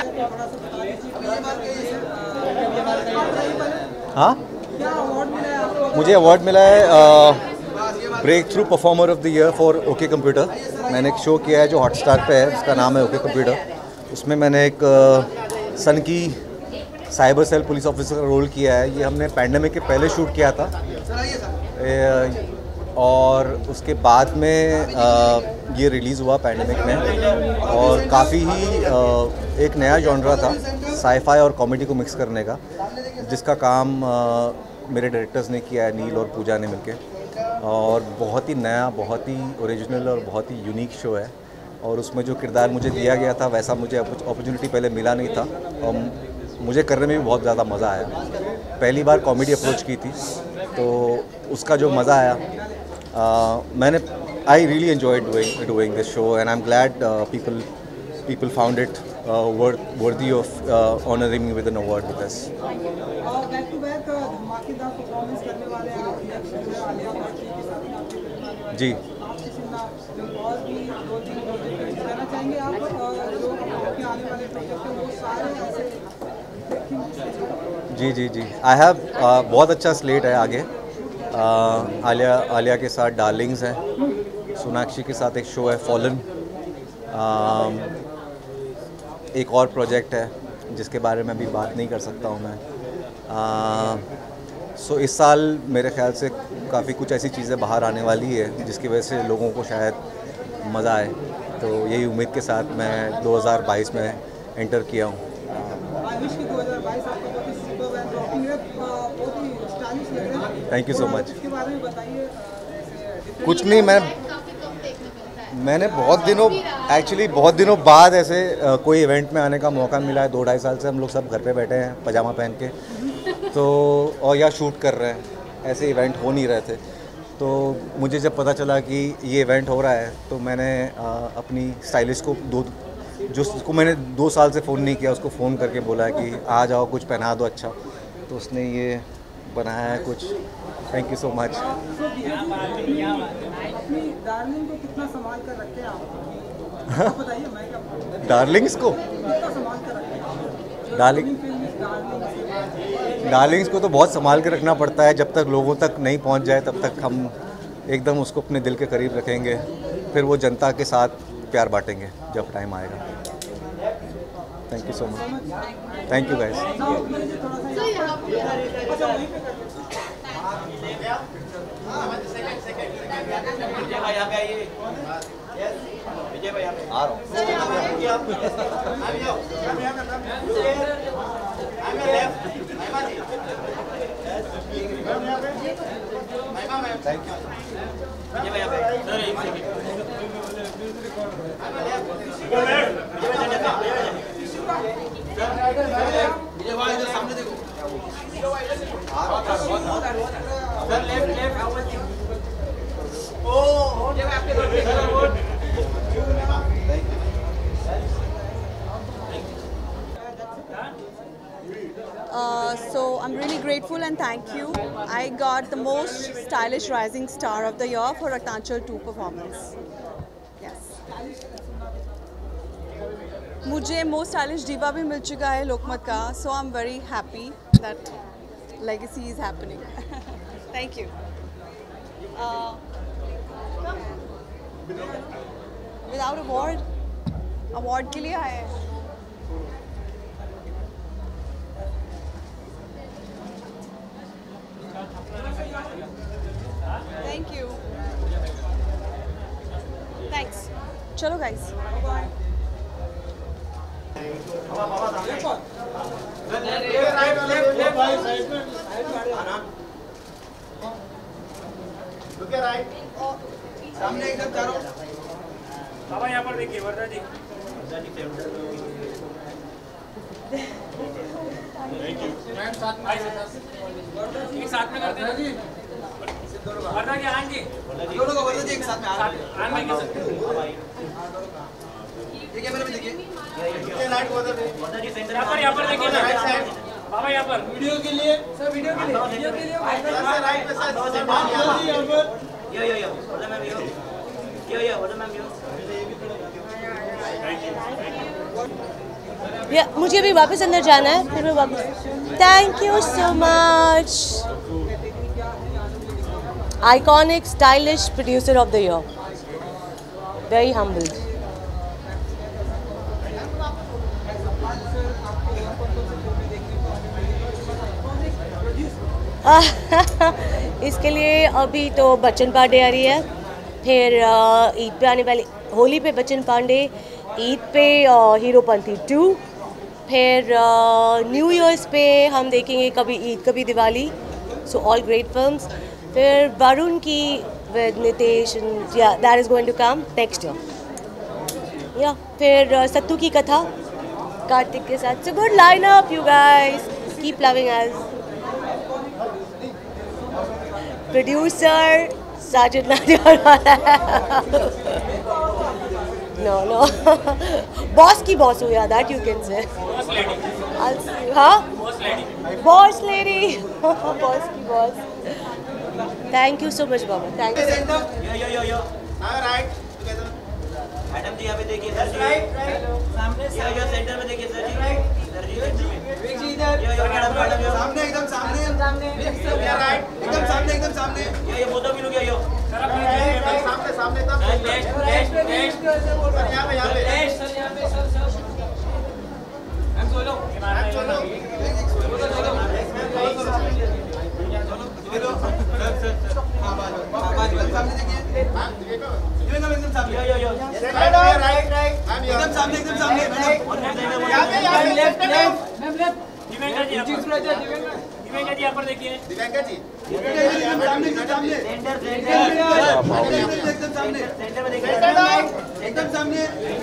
हाँ, मुझे अवार्ड मिला है breakthrough performer of the year for OK computer. मैंने एक शो किया है जो हॉटस्टार पे है, उसका नाम है ओके कंप्यूटर. उसमें मैंने एक सन की साइबर सेल पुलिस ऑफिसर का रोल किया है. ये हमने पैंडेमिक के पहले शूट किया था और उसके बाद में ये रिलीज़ हुआ पैंडेमिक में, और काफ़ी ही एक नया जॉनरा था साई-फाई और कॉमेडी को मिक्स करने का, जिसका काम मेरे डायरेक्टर्स ने किया है, नील और पूजा ने मिलके, और बहुत ही नया, बहुत ही ओरिजिनल और बहुत ही यूनिक शो है. और उसमें जो किरदार मुझे दिया गया था वैसा मुझे अपॉर्चुनिटी पहले मिला नहीं था और मुझे करने में भी बहुत ज़्यादा मज़ा आया. पहली बार कॉमेडी अप्रोच की थी तो उसका जो मज़ा आया, मैंने I really enjoyed doing this show and I am glad people found it worthy of honoring me with an award with us. Back to back धमाकेदार परफॉर्मेंस करने वाले आप जी. और भी दो तीन कहना चाहेंगे आप जो आपके आने वाले प्रोजेक्ट हैं वो सारे ऐसे. जी आई हैव बहुत अच्छा स्लेट है आगे. आलिया के साथ डार्लिंग्स है, सोनाक्षी के साथ एक शो है फॉलन, एक और प्रोजेक्ट है जिसके बारे में अभी बात नहीं कर सकता हूँ मैं. सो इस साल मेरे ख्याल से काफ़ी कुछ ऐसी चीज़ें बाहर आने वाली है जिसकी वजह से लोगों को शायद मज़ा आए. तो यही उम्मीद के साथ मैं 2022 में एंटर किया हूँ. Thank you so much. कुछ नहीं, मैंने बहुत दिनों बाद ऐसे कोई इवेंट में आने का मौका मिला है. 2-2.5 साल से हम लोग सब घर पे बैठे हैं पजामा पहन के, तो और या शूट कर रहे हैं, ऐसे इवेंट हो नहीं रहे थे. तो मुझे जब पता चला कि ये इवेंट हो रहा है तो मैंने अपनी स्टाइलिस्ट को जिसको मैंने 2 साल से फ़ोन नहीं किया उसको फ़ोन करके बोला कि आ जाओ कुछ पहना दो अच्छा. तो उसने ये बनाया है कुछ. Thank you so much. Darling को कितना संभाल कर रखते हैं आप बताइए. मैं क्या डार्लिंग्स को डार्लिंग्स को तो बहुत संभाल के रखना पड़ता है. जब तक लोगों तक नहीं पहुंच जाए तब तक हम एकदम उसको अपने दिल के करीब रखेंगे, फिर वो जनता के साथ प्यार बांटेंगे जब टाइम आएगा. Thank you so much. Thank you guys. आ रहा हूँ. सामने देखो. grateful and thank you. I got the most stylish rising star of the year for Raktanchal 2 performance. Yes. मुझे most stylish diva भी मिल चुका है लोकमत का, so I'm very happy that legacy is happening. Thank you. Without award के लिए आए हैं. Thank you. Thanks. Chalo guys. Bye. सामने एकदम चारों. बाबा यहाँ पर देखिए वर्धा जी. Thank you. एक साथ में करते हैं जी. वर्धा जी आन जी. दोनों को वर्धा जी एक साथ में आन भाई के साथ. ये कैमरे में देखिए. ये राइट वर्धा जी सेंटर. यहाँ पर देखिए ना. Right side. बाबा यहाँ पर. वीडियो के लिए. सर वीडियो के लिए. राइट पे सर. यहाँ पर. Yo Wardha ma'am yo. Yo Wardha ma'am yo. मुझे भी वापस अंदर जाना है, फिर मैं वापस. Thank you so much. Iconic, stylish producer of the year. Very humbled. इसके लिए अभी तो बच्चन पांडे आ रही है, फिर ईद पे आने वाली होली पे बच्चन पांडे, ईद पे हीरोपंथी 2, फिर न्यू ईयर्स पे हम देखेंगे कभी ईद कभी Diwali. So all great films. फिर वरुण की with Nitesh, yeah that is going to come next year. या फिर सत्तू की कथा कार्तिक के साथ. So good line up you guys. Keep loving us. Producer Sajid no boss की boss हो या that you can say. Boss lady. हाँ. Boss lady. Boss lady. boss की boss. Thank you so much बाबा. Thank you. Yo. Right. Together. Madam ji यहाँ पे देखिए sir ji. Right. सामने यो सेंटर में देखिए sir ji. Right. Sir ji center में. जी इधर. Yo madam yo. सामने एकदम सामने. राइट. एकदम सामने. यो बोलो भी लोग यो. सामने एकदम. लेफ्ट. यहाँ पे. सर यहाँ पे सर. हम चलो. सामने देखिए. एकदम सामने. एकदम सामने. लेफ्ट. दिव्यांका जी यहाँ पर देखिए. दिव्यांका जी. एकदम सामने.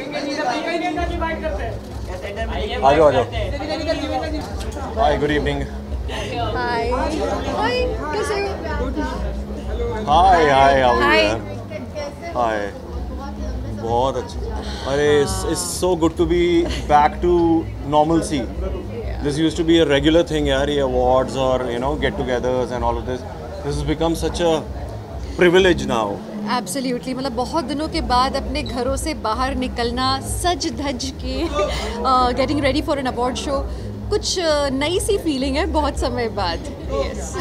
आ जाओ. Hi, good evening. हाय. कैसे हो? Hi how are you? Hi. बहुत अच्छा. अरे it's so good to be back to normalcy. This used to be a regular thing यार, ये awards और get-togethers and all of this. This has become such a privilege now. Absolutely. मतलब बहुत दिनों के बाद अपने घरों से बाहर निकलना, सज धज के getting ready for an award show, कुछ नई सी फीलिंग है बहुत समय बाद. Yes.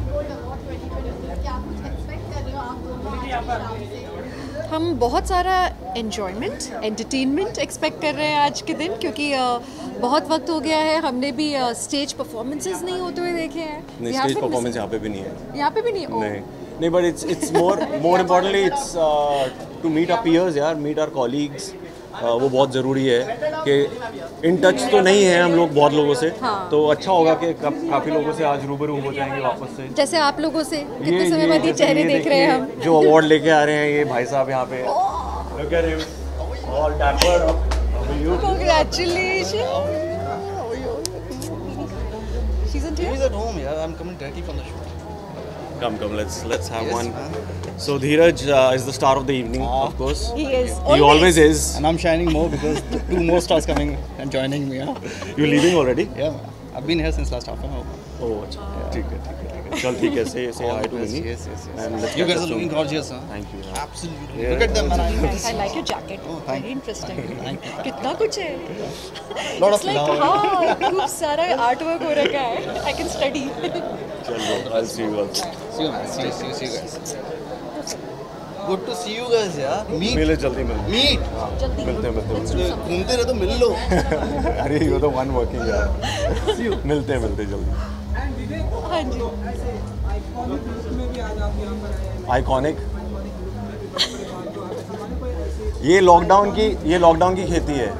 हम बहुत सारा एन्जॉयमेंट, एंटरटेनमेंट एक्सपेक्ट कर रहे हैं आज के दिन, क्योंकि बहुत वक्त हो गया है हमने भी स्टेज परफॉर्मेंसेस नहीं होते हुए देखे हैं. नहीं, स्टेज परफॉर्मेंस यहाँ पे भी नहीं है. यहाँ पे भी नहीं. नहीं, but it's more importantly it's to meet our peers यार, मीट आवर कॉलीग्स. वो बहुत ज़रूरी है कि इन टच तो नहीं है हम लोग बहुत लोगों से. हाँ. तो अच्छा होगा कि काफ़ी लोगों से आज रूबरू हो जाएंगे वापस से, जैसे आप लोगों से कितने समय बाद ये चेहरे देख रहे हैं हम. जो अवार्ड लेके आ रहे हैं ये भाई साहब यहाँ पे. Look at him, all dapper. Congratulations. She's in tears. He's at home, yeah. I'm coming directly from the shoot. Come, let's have one. So Dheeraj is the star of the evening, of course. He is. He always is. And I'm shining more because 2 more stars coming and joining me. Yeah. You're leaving already? Yeah. I've been here since last half an hour. Oh, अच्छा, ठीक है. चल ठीक है. Say hi to Vinny. Yes. And let's You catch guys up are looking soon. gorgeous, huh? Thank you. Absolutely. Yeah. Look at them, man. I like your jacket. Oh, thank Very interesting. Thank you. कितना कुछ है. Lot It's of like love. हाँ, खूब सारा artwork हो रखा है. I can study. चलो, I'll see you also. See you, man. See you guys. Good to see you guys, यार. Meet. मिले जल्दी मिले. Meet. मिलते. घूमते रहे तो मिल लो. अरे you're the one working यार. मिलते जल्दी. हाँ जी. आइकॉनिक. ये लॉकडाउन की खेती है.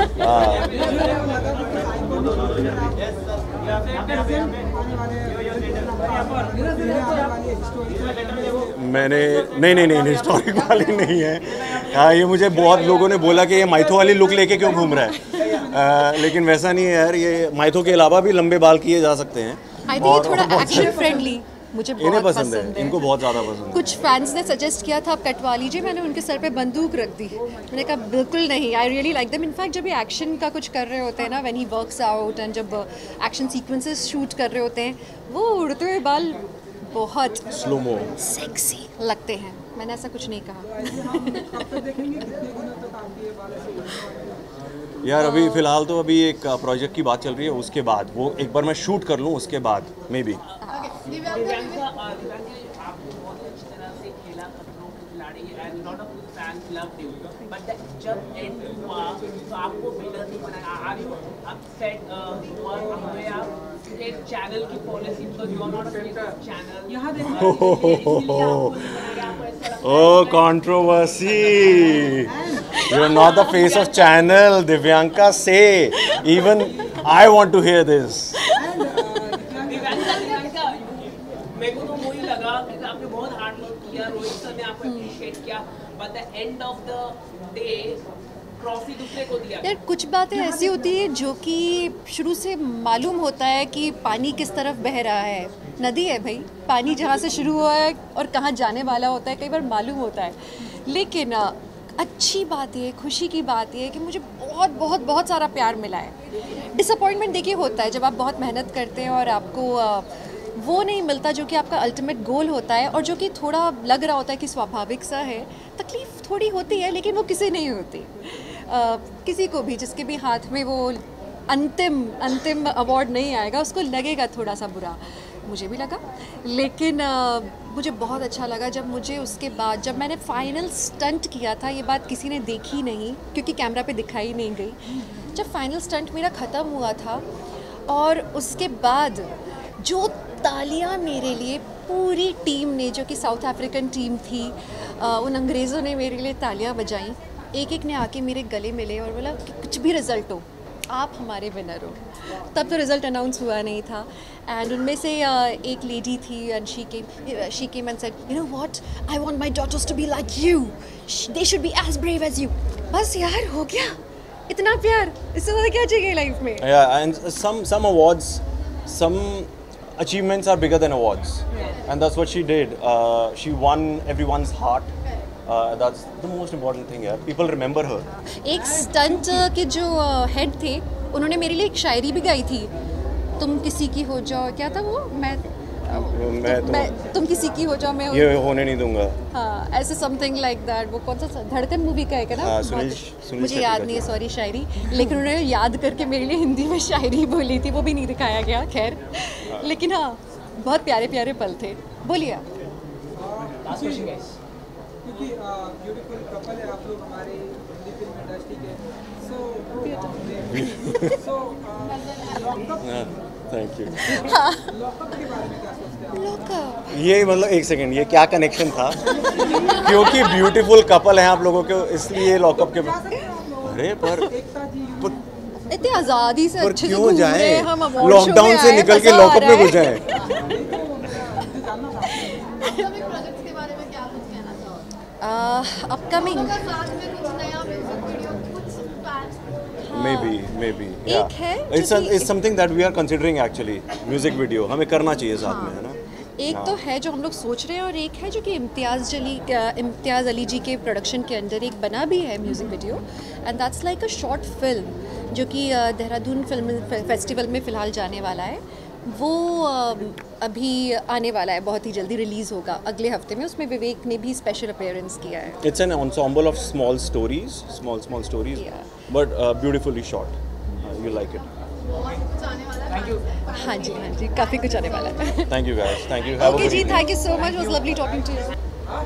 मैंने नहीं हिस्टोरिक वाली नहीं है. ये मुझे बहुत लोगों ने बोला कि ये माइथो वाली लुक लेके क्यों घूम रहा है. लेकिन वैसा नहीं है यार. ये माइथो के अलावा भी लंबे बाल किए जा सकते हैं. I think ये थोड़ा एक्शन फ्रेंडली मुझे बहुत पसंद है. इनको बहुत ज़्यादा पसंद है. कुछ फैंस ने सजेस्ट किया था आप कटवा लीजिए. मैंने उनके सर पे बंदूक रख दी. मैंने कहा बिल्कुल नहीं. I really like them. In fact जब ये एक्शन का कुछ कर रहे होते हैं ना, when he works out and जब एक्शन सीक्वेंसेस शूट कर रहे होते हैं, वो उड़ते हुए बाल बहुत स्लोमो सेक्सी लगते हैं. मैंने ऐसा कुछ नहीं कहा. यार अभी फिलहाल तो अभी एक प्रोजेक्ट की बात चल रही है. उसके बाद वो एक बार मैं शूट कर लूँ, उसके बाद मे बी. जब एंड हुआ तो आपको विनर नहीं बनाया. आर यू अपसेट एक चैनल की policy because you are not a channel. यहां Oh, controversy. You're not the face of channel. Divyanka, say. Even I want to hear this. मेरे को तो वही लगा कि आपने बहुत हार्ड वर्क किया. रोहित सर ने आपको अप्रिशिएट किया. But the end of the day trophy दूसरे को दिया. यार कुछ बातें ऐसी होती है जो कि शुरू से मालूम होता है कि पानी किस तरफ बह रहा है. नदी है भाई. पानी जहाँ से शुरू हुआ है और कहाँ जाने वाला होता है कई बार मालूम होता है. लेकिन अच्छी बात ये, खुशी की बात ये कि मुझे बहुत सारा प्यार मिला है. डिसअपॉइंटमेंट देखिए होता है जब आप बहुत मेहनत करते हैं और आपको वो नहीं मिलता जो कि आपका अल्टीमेट गोल होता है, और जो कि थोड़ा लग रहा होता है कि स्वाभाविक सा है. तकलीफ़ थोड़ी होती है लेकिन वो किसी नहीं होती. किसी को भी जिसके भी हाथ में वो अंतिम अवार्ड नहीं आएगा उसको लगेगा थोड़ा सा बुरा. मुझे भी लगा. लेकिन मुझे बहुत अच्छा लगा जब मुझे उसके बाद जब मैंने फाइनल स्टंट किया था. ये बात किसी ने देखी नहीं क्योंकि कैमरा पे दिखाई नहीं गई. जब फाइनल स्टंट मेरा ख़त्म हुआ था और उसके बाद जो तालियां मेरे लिए पूरी टीम ने, जो कि साउथ अफ्रीकन टीम थी, उन अंग्रेज़ों ने मेरे लिए तालियां बजाईं. एक ने आके मेरे गले मिले और बोला कि कुछ भी रिज़ल्ट हो आप हमारे विनर हो. तब तो रिज़ल्ट अनाउंस हुआ नहीं था. एंड उनमें से एक लेडी थी and she came and said, you know what, I want my daughters to be like you. They should be as brave as you. बस यार हो गया. इतना प्यार, इससे ज़्यादा क्या चाहिए लाइफ में. Yeah, and some awards, some achievements are bigger than awards, and that's what she did. She won everyone's heart. That's the most important thing. Yeah, people remember her. एक स्टंट के जो हेड थे उन्होंने मेरे लिए एक शायरी भी गाई थी. तुम किसी की हो जाओ, क्या था वो, तुम किसी की हो जाओ मैं ये होने नहीं दूंगा. हाँ, ऐसे समथिंग लाइक दैट. वो कौन सा धड़कन मूवी का है क्या ना. सुनील मुझे याद नहीं है, सॉरी शायरी. लेकिन उन्होंने याद करके मेरे लिए हिंदी में शायरी बोली थी. वो भी नहीं दिखाया गया खैर. लेकिन हाँ, बहुत प्यारे पल थे. बोलिए आप. क्योंकि ब्यूटीफुल कपल है आप लोग हमारे हिंदी फिल्म इंडस्ट्री के. Thank you. लॉकअप के बारे में क्या सोचते हैं? लॉकअप, ये मतलब एक सेकंड, ये क्या कनेक्शन था? क्योंकि ब्यूटीफुल कपल हैं आप लोगों के, इसलिए लॉकअप के. अरे पर इतनी आज़ादी से अच्छे से क्यों जाएं? हम लॉकडाउन से निकल के लॉकअप में घुस जाएं. अपकमिंग maybe एक है it's something that we are considering actually. Music video हमें करना चाहिए साथ में, है ना. एक तो है जो हम लोग सोच रहे हैं और एक है जो कि इम्तियाज़ अली जी के प्रोडक्शन के अंदर एक बना भी है music video, and that's like a short film जो कि देहरादून फिल्म फेस्टिवल में फ़िलहाल जाने वाला है। वो अभी आने वाला है, बहुत ही जल्दी रिलीज़ होगा अगले हफ्ते में। उसमें विवेक ने भी स्पेशल अपीयरेंस किया है। It's an ensemble of small stories, small stories, but beautifully shot. You like it. हाँ जी, काफ़ी कुछ आने वाला है। Thank you guys. Thank you. Have a Okay good जी, evening. thank you so much. It was lovely talking to you.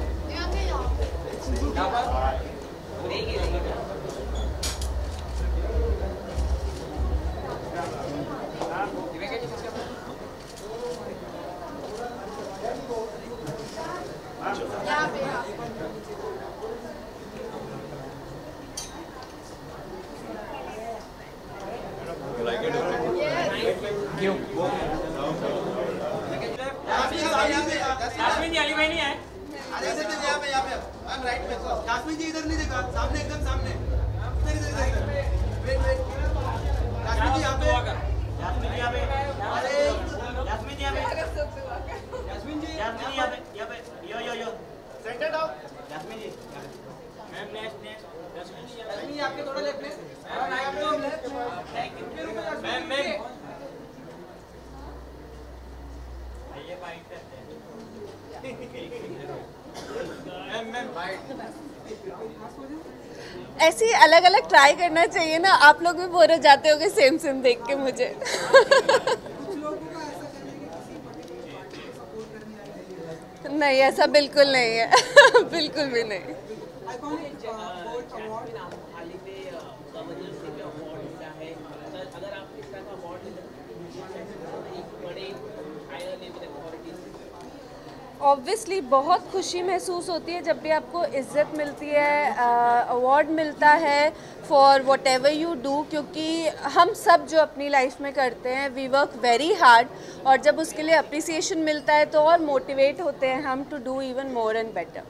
Jasmin ji Ali भाई नहीं है। यहाँ पे मैम राइट में। जास्मीन जी इधर नहीं देखा, सामने एकदम सामने। इधर वेट। जास्मीन जी यहाँ पे। जास्मीन जी यहाँ पे। जास्मीन जी यहाँ पे। जास्मीन जी यहाँ पे। Yo. Center down. Jasmin ji. Ma'am next. Jasmin ji आपके थोड़ा लेफ्ट में। Thank you. मैम ये बाइट करते हैं। ऐसे ही अलग अलग ट्राई करना चाहिए ना, आप लोग भी बोर हो जाते होगे सेम देख के मुझे। नहीं, ऐसा बिल्कुल नहीं है। बिल्कुल भी नहीं। ऑब्वियसली बहुत खुशी महसूस होती है जब भी आपको इज़्ज़त मिलती है, अवार्ड मिलता है for whatever you do, क्योंकि हम सब जो अपनी लाइफ में करते हैं वी वर्क वेरी हार्ड, और जब उसके लिए अप्रिसिएशन मिलता है तो और मोटिवेट होते हैं हम to do even more and better.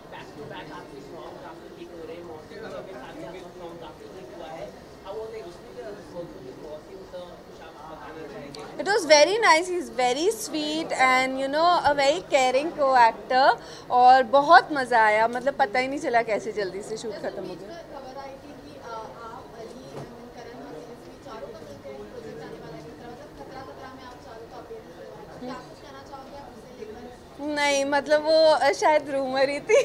It was very nice. He's very sweet and you know a very caring co-actor, और बहुत मज़ा आया, मतलब पता ही नहीं चला कैसे जल्दी से शूट खत्म हो गया। नहीं, मतलब वो शायद रूमर ही थी।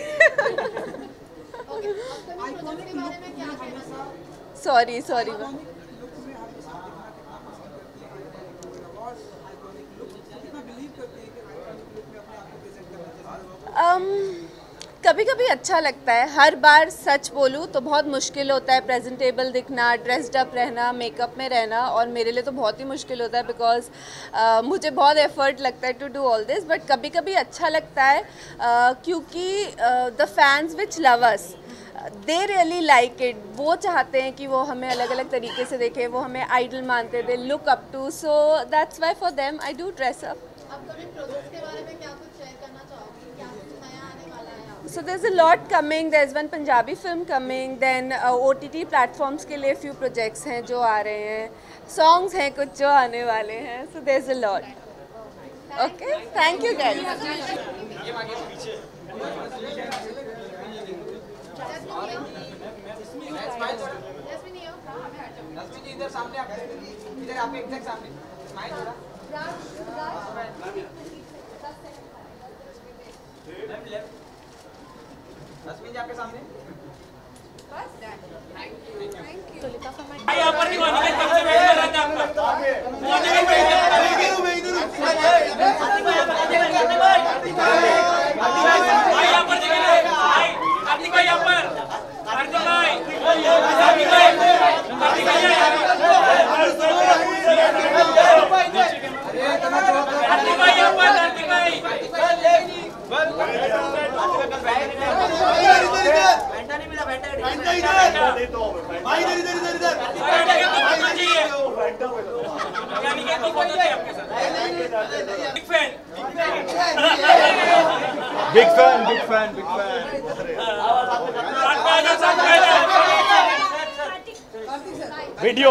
सॉरी। कभी कभी अच्छा लगता है, हर बार सच बोलूँ तो बहुत मुश्किल होता है प्रेजेंटेबल दिखना, ड्रेस्ड अप रहना, मेकअप में रहना, और मेरे लिए तो बहुत ही मुश्किल होता है बिकॉज मुझे बहुत एफर्ट लगता है to do all this, but कभी कभी अच्छा लगता है क्योंकि the fans which love us they really like it. वो चाहते हैं कि वो हमें अलग अलग तरीके से देखें, वो हमें आइडल मानते, they look up to, so that's why for them I do dress up. So there's a lot coming. There's one Punjabi film coming. Then OTT platforms के लिए few projects हैं जो आ रहे हैं, songs हैं कुछ जो आने वाले हैं. So there's a lot. Okay, thank you guys. इधर सामने आप, इधर आपके एग्जैक्ट सामने स्माइल थोड़ा। रश्मि जी आपके सामने। यहाँ पर नहीं होने का, सबसे पहले रहा था आपका। यहाँ पर देखिए, कार्तिक भाई यहाँ पर, कार्तिक भाई, कार्तिक भाई, यहाँ पर, कार्तिक भाई। Big fan. Video.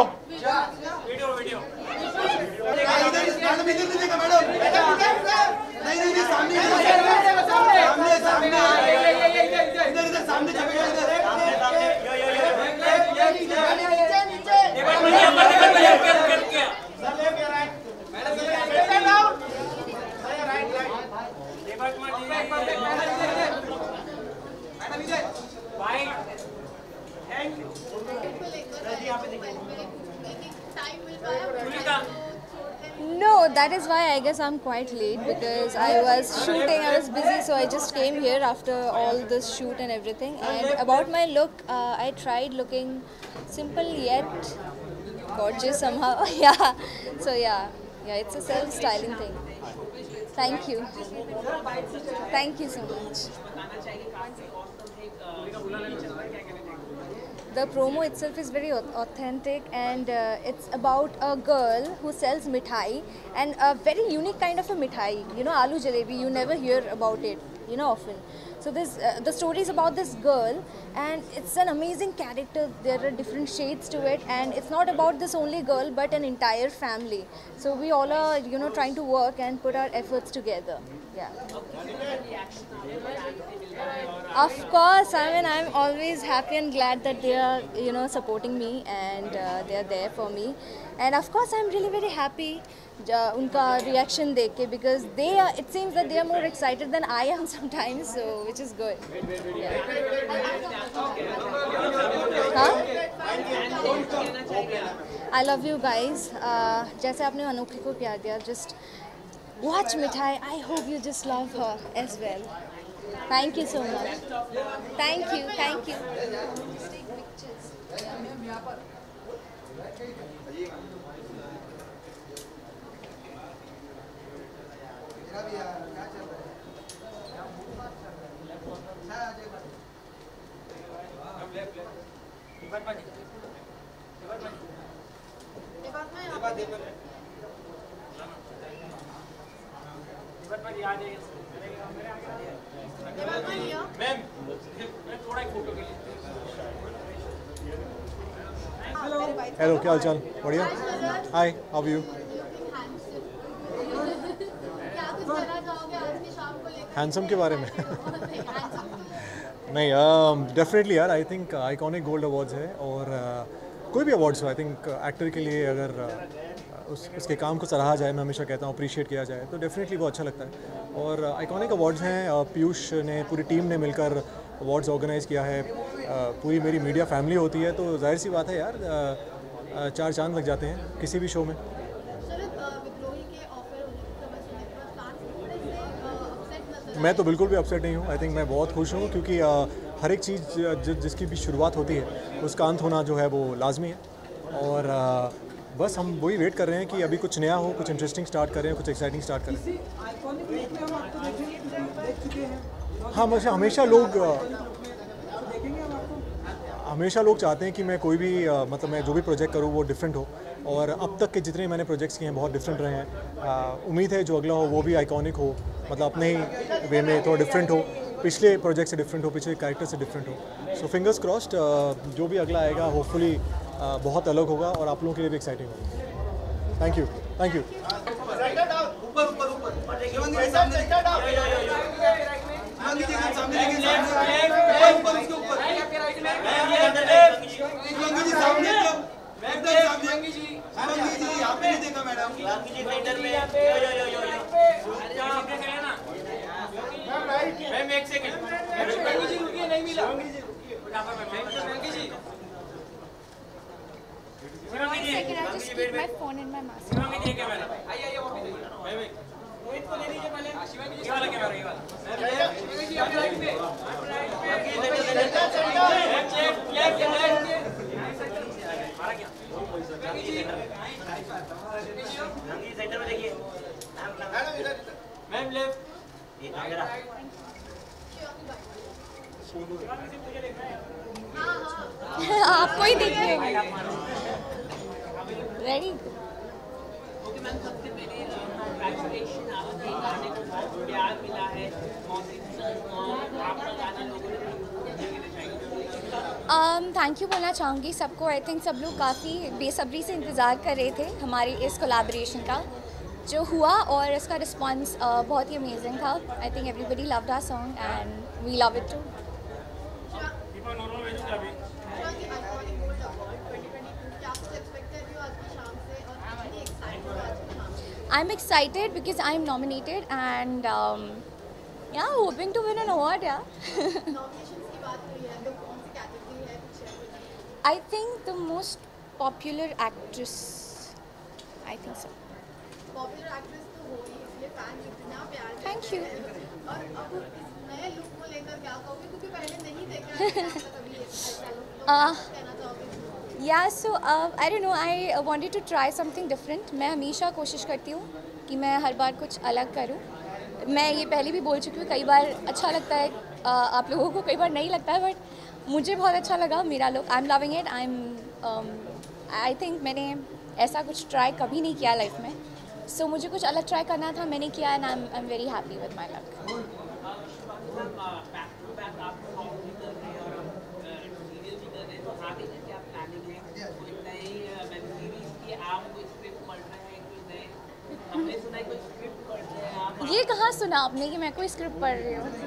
No, that is why I guess I'm quite late because I was shooting, I was busy, so I just came here after all this shoot and everything. And about my look, I tried looking simple yet gorgeous somehow. Yeah, so yeah, it's a self-styling thing. Thank you. Thank you so much. The promo itself is very authentic, and it's about a girl who sells mithai, and a very unique kind of a mithai. You know, aloo jalebi. You never hear about it, you know, often. So this the story is about this girl, and it's an amazing character. There are different shades to it, and it's not about this only girl, but an entire family. So we all are, you know, trying to work and put our efforts together. Yeah. Of course, I mean, I'm always happy and glad that they are, you know, supporting me, and they are there for me. And of course, I'm really very happy unka reaction dekh ke, because they are, it seems that they are more excited than I am sometimes, so which is good. Yeah. Huh? I love you guys. जैसे आपने अनोखी को प्यार दिया, just watch Mithai. I hope you just love her as well. Thank you so much. Thank you. Thank you. Hello, क्या हाल चाल? बढ़िया। Hi, how are you? Handsome के बारे में नहीं, डेफिनेटली यार, I think iconic gold awards है, और कोई भी अवार्ड्स हो, आई थिंक एक्टर के लिए अगर उसके काम को सराहा जाए, मैं हमेशा कहता हूँ अप्रिशिएट किया जाए, तो डेफिनेटली वो अच्छा लगता है। और आइकॉनिक अवार्ड्स हैं, पीयूष ने, पूरी टीम ने मिलकर अवार्ड्स ऑर्गेनाइज़ किया है, पूरी मेरी मीडिया फैमिली होती है, तो जाहिर सी बात है यार, चार चांद लग जाते हैं किसी भी शो में। मैं तो बिल्कुल भी अपसेट नहीं हूँ, आई थिंक मैं बहुत खुश हूँ, क्योंकि हर एक चीज़ जिसकी भी शुरुआत होती है उसका अंत होना जो है वो लाजमी है, और बस हम वही वेट कर रहे हैं कि अभी कुछ नया हो, कुछ इंटरेस्टिंग स्टार्ट करें, कुछ एक्साइटिंग स्टार्ट करें। हाँ, मुझे हमेशा लोग चाहते हैं कि मैं कोई भी मतलब मैं जो भी प्रोजेक्ट करूँ वो डिफरेंट हो, और अब तक के जितने मैंने प्रोजेक्ट्स किए हैं बहुत डिफरेंट रहे हैं। उम्मीद है जो अगला हो वो भी आइकॉनिक हो, मतलब अपने ही वे में थोड़ा डिफरेंट हो, पिछले प्रोजेक्ट से डिफरेंट हो, पिछले कैरेक्टर से डिफरेंट हो। सो फिंगर्स क्रॉस्ड, जो भी अगला आएगा होपफुली बहुत अलग होगा और आप लोगों के लिए भी एक्साइटिंग होगा। Thank you, thank you. एक सेकंड, नहीं मिला। One second, I'll just keep my phone in my mask. Ma'am left. आपको ही देखिए। रेडी? ओके मैम, सबसे पहले कंग्रेचुलेशन, आपके गाने को बहुत प्यार मिला है, आपका गाना लोगों ने थैंक यू बोलना चाहूँगी सबको। आई थिंक सब लोग काफ़ी बेसब्री से इंतज़ार कर रहे थे हमारी इस कोलैबोरेशन का, जो हुआ और इसका रिस्पांस बहुत ही अमेजिंग था. I think everybody loved our song and we love it too. I'm excited because I'm nominated and yeah, hoping to win an award. Yeah. I think the most popular actress. I think so. Popular actress तो हो ही, इसलिए fans इतना प्यार करते हैं. Thank you. और अब इस नए look को लेकर क्या कहोगे, क्योंकि पहले नहीं देखा है कभी ऐसा look, तो क्या कहना चाहोगे? Yeah, so I don't know. I wanted to try something different. मैं हमेशा कोशिश करती हूँ कि मैं हर बार कुछ अलग करूँ. मैं ये पहले भी बोल चुकी हूँ, कई बार अच्छा लगता है आप लोगों को, कई बार नहीं लगता है, बट मुझे बहुत अच्छा लगा मेरा look. I am loving it. I think मैंने ऐसा कुछ ट्राई कभी नहीं किया लाइफ में. सो मुझे कुछ अलग ट्राई करना था, मैंने किया and I am very happy with my look. ये कहाँ सुना आपने कि मैं कोई स्क्रिप्ट पढ़ रही हूँ?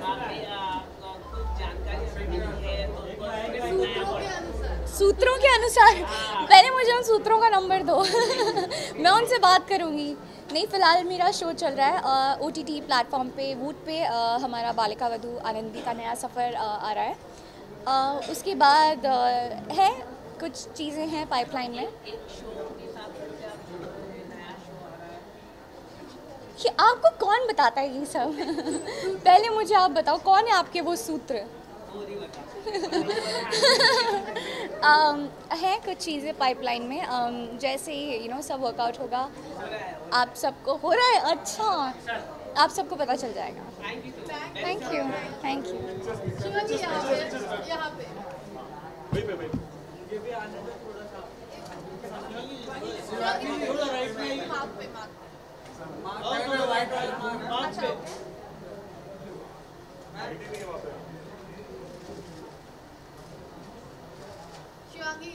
सूत्रों के अनुसार पहले मुझे उन सूत्रों का नंबर दो. मैं उनसे बात करूँगी. नहीं, फ़िलहाल मेरा शो चल रहा है OTT प्लेटफॉर्म पे, वूट पे. हमारा बालिका वधू आनंदी का नया सफ़र आ रहा है. उसके बाद है कुछ चीज़ें हैं पाइपलाइन में. कि आपको कौन बताता है ये सब? पहले मुझे आप बताओ, कौन है आपके वो सूत्र? हैं कुछ चीज़ें पाइपलाइन में. जैसे सब वर्कआउट होगा, आप सबको हो रहा है. अच्छा, आप सबको पता चल जाएगा. Thank you. Thank you. यहाँ पे शिवांगी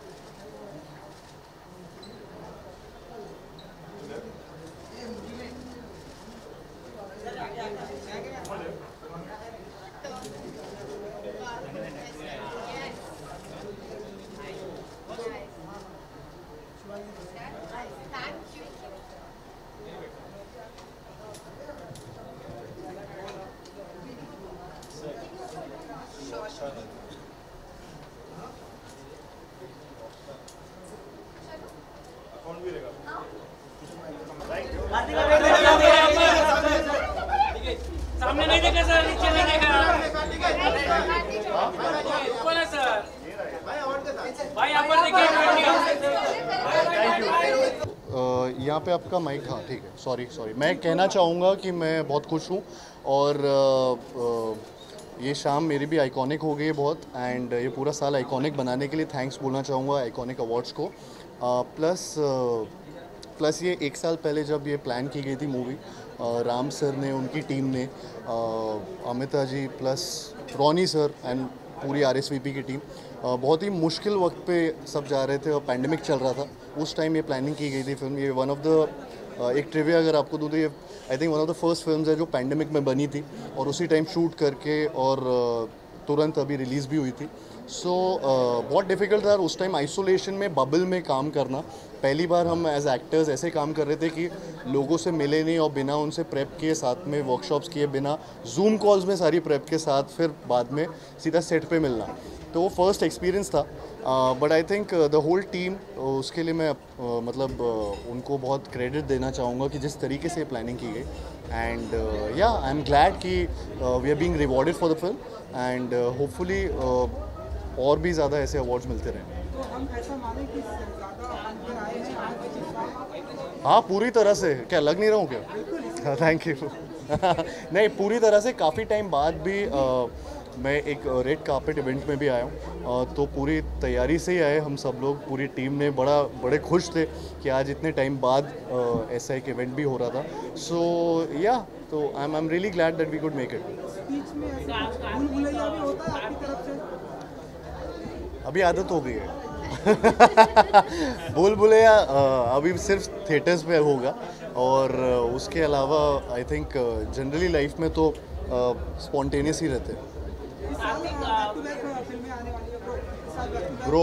सामने नहीं देखा सर, नीचे नहीं देखा. बोला सर. भाई यहाँ पर देखिए. यहाँ पे आपका माइक, हाँ ठीक है. सॉरी. मैं कहना चाहूँगा कि मैं बहुत खुश हूँ और ये शाम मेरी भी आइकॉनिक हो गई है बहुत. एंड ये पूरा साल आइकॉनिक बनाने के लिए थैंक्स बोलना चाहूँगा आइकॉनिक अवार्ड्स को. प्लस ये 1 साल पहले जब ये प्लान की गई थी मूवी, राम सर ने, उनकी टीम ने, Amita ji plus Ronnie sir and पूरी RSVP की टीम, बहुत ही मुश्किल वक्त पे सब जा रहे थे और पैंडमिक चल रहा था. उस टाइम ये प्लानिंग की गई थी फिल्म. ये वन ऑफ द एक ट्रिविया अगर आपको दूँ तो ये I think one of the first films है जो पैंडमिक में बनी थी और उसी टाइम शूट करके और तुरंत अभी रिलीज़ भी हुई थी. सो बहुत डिफ़िकल्ट था उस टाइम आइसोलेशन में, बबल में काम करना. पहली बार हम एज एक्टर्स ऐसे काम कर रहे थे कि लोगों से मिले नहीं और बिना उनसे प्रेप किए, साथ में वर्कशॉप्स किए, बिना जूम कॉल्स में सारी प्रेप के साथ फिर बाद में सीधा सेट पे मिलना. तो वो फर्स्ट एक्सपीरियंस था. But I think the whole team, उसके लिए मैं मतलब उनको बहुत क्रेडिट देना चाहूँगा कि जिस तरीके से प्लानिंग की गई. And yeah I am glad कि we are being rewarded for the film and hopefully और भी ज़्यादा ऐसे अवार्ड्स मिलते रहें. तो हम ऐसा माने कि ज़्यादा अंतर आए हैं आपके जिस. हाँ, पूरी तरह से. क्या लग नहीं रहा हूँ क्या? Thank you. नहीं, पूरी तरह से. काफ़ी टाइम बाद भी मैं एक रेड कार्पेट इवेंट में भी आया हूँ, तो पूरी तैयारी से ही आए हम सब लोग. पूरी टीम ने बड़े खुश थे कि आज इतने टाइम बाद ऐसा एक इवेंट भी हो रहा था. सो या, तो I am really glad that we could make it. Speech में ऐसा भूल भुलैया भी होता है आपकी तरफ से? अभी आदत हो गई है. भूल भुलैया अभी सिर्फ थिएटर्स पे होगा और उसके अलावा आई थिंक जनरली लाइफ में तो स्पॉन्टेनियस ही रहते हैं। ब्रो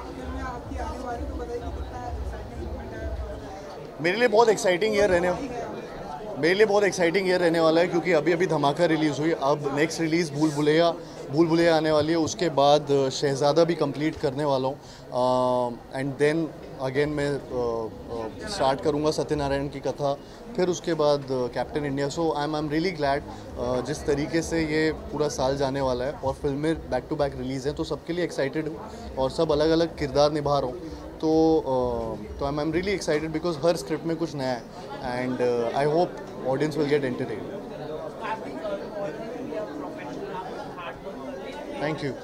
मेरे लिए बहुत एक्साइटिंग ईयर रहने वाला है क्योंकि अभी अभी धमाका रिलीज़ हुई, अब नेक्स्ट रिलीज़ भूल भुलैया आने वाली है, उसके बाद शहज़ादा भी कंप्लीट करने वाला हूँ एंड देन अगेन मैं स्टार्ट करूँगा सत्यनारायण की कथा, फिर उसके बाद captain India. So I am really glad जिस तरीके से ये पूरा साल जाने वाला है और फिल्में बैक टू बैक रिलीज़ हैं तो सबके लिए एक्साइटेड हूँ और सब अलग अलग किरदार निभा रहा हूँ। तो I am really excited because हर स्क्रिप्ट में कुछ नया है and I hope audience will get entertained. Thank you.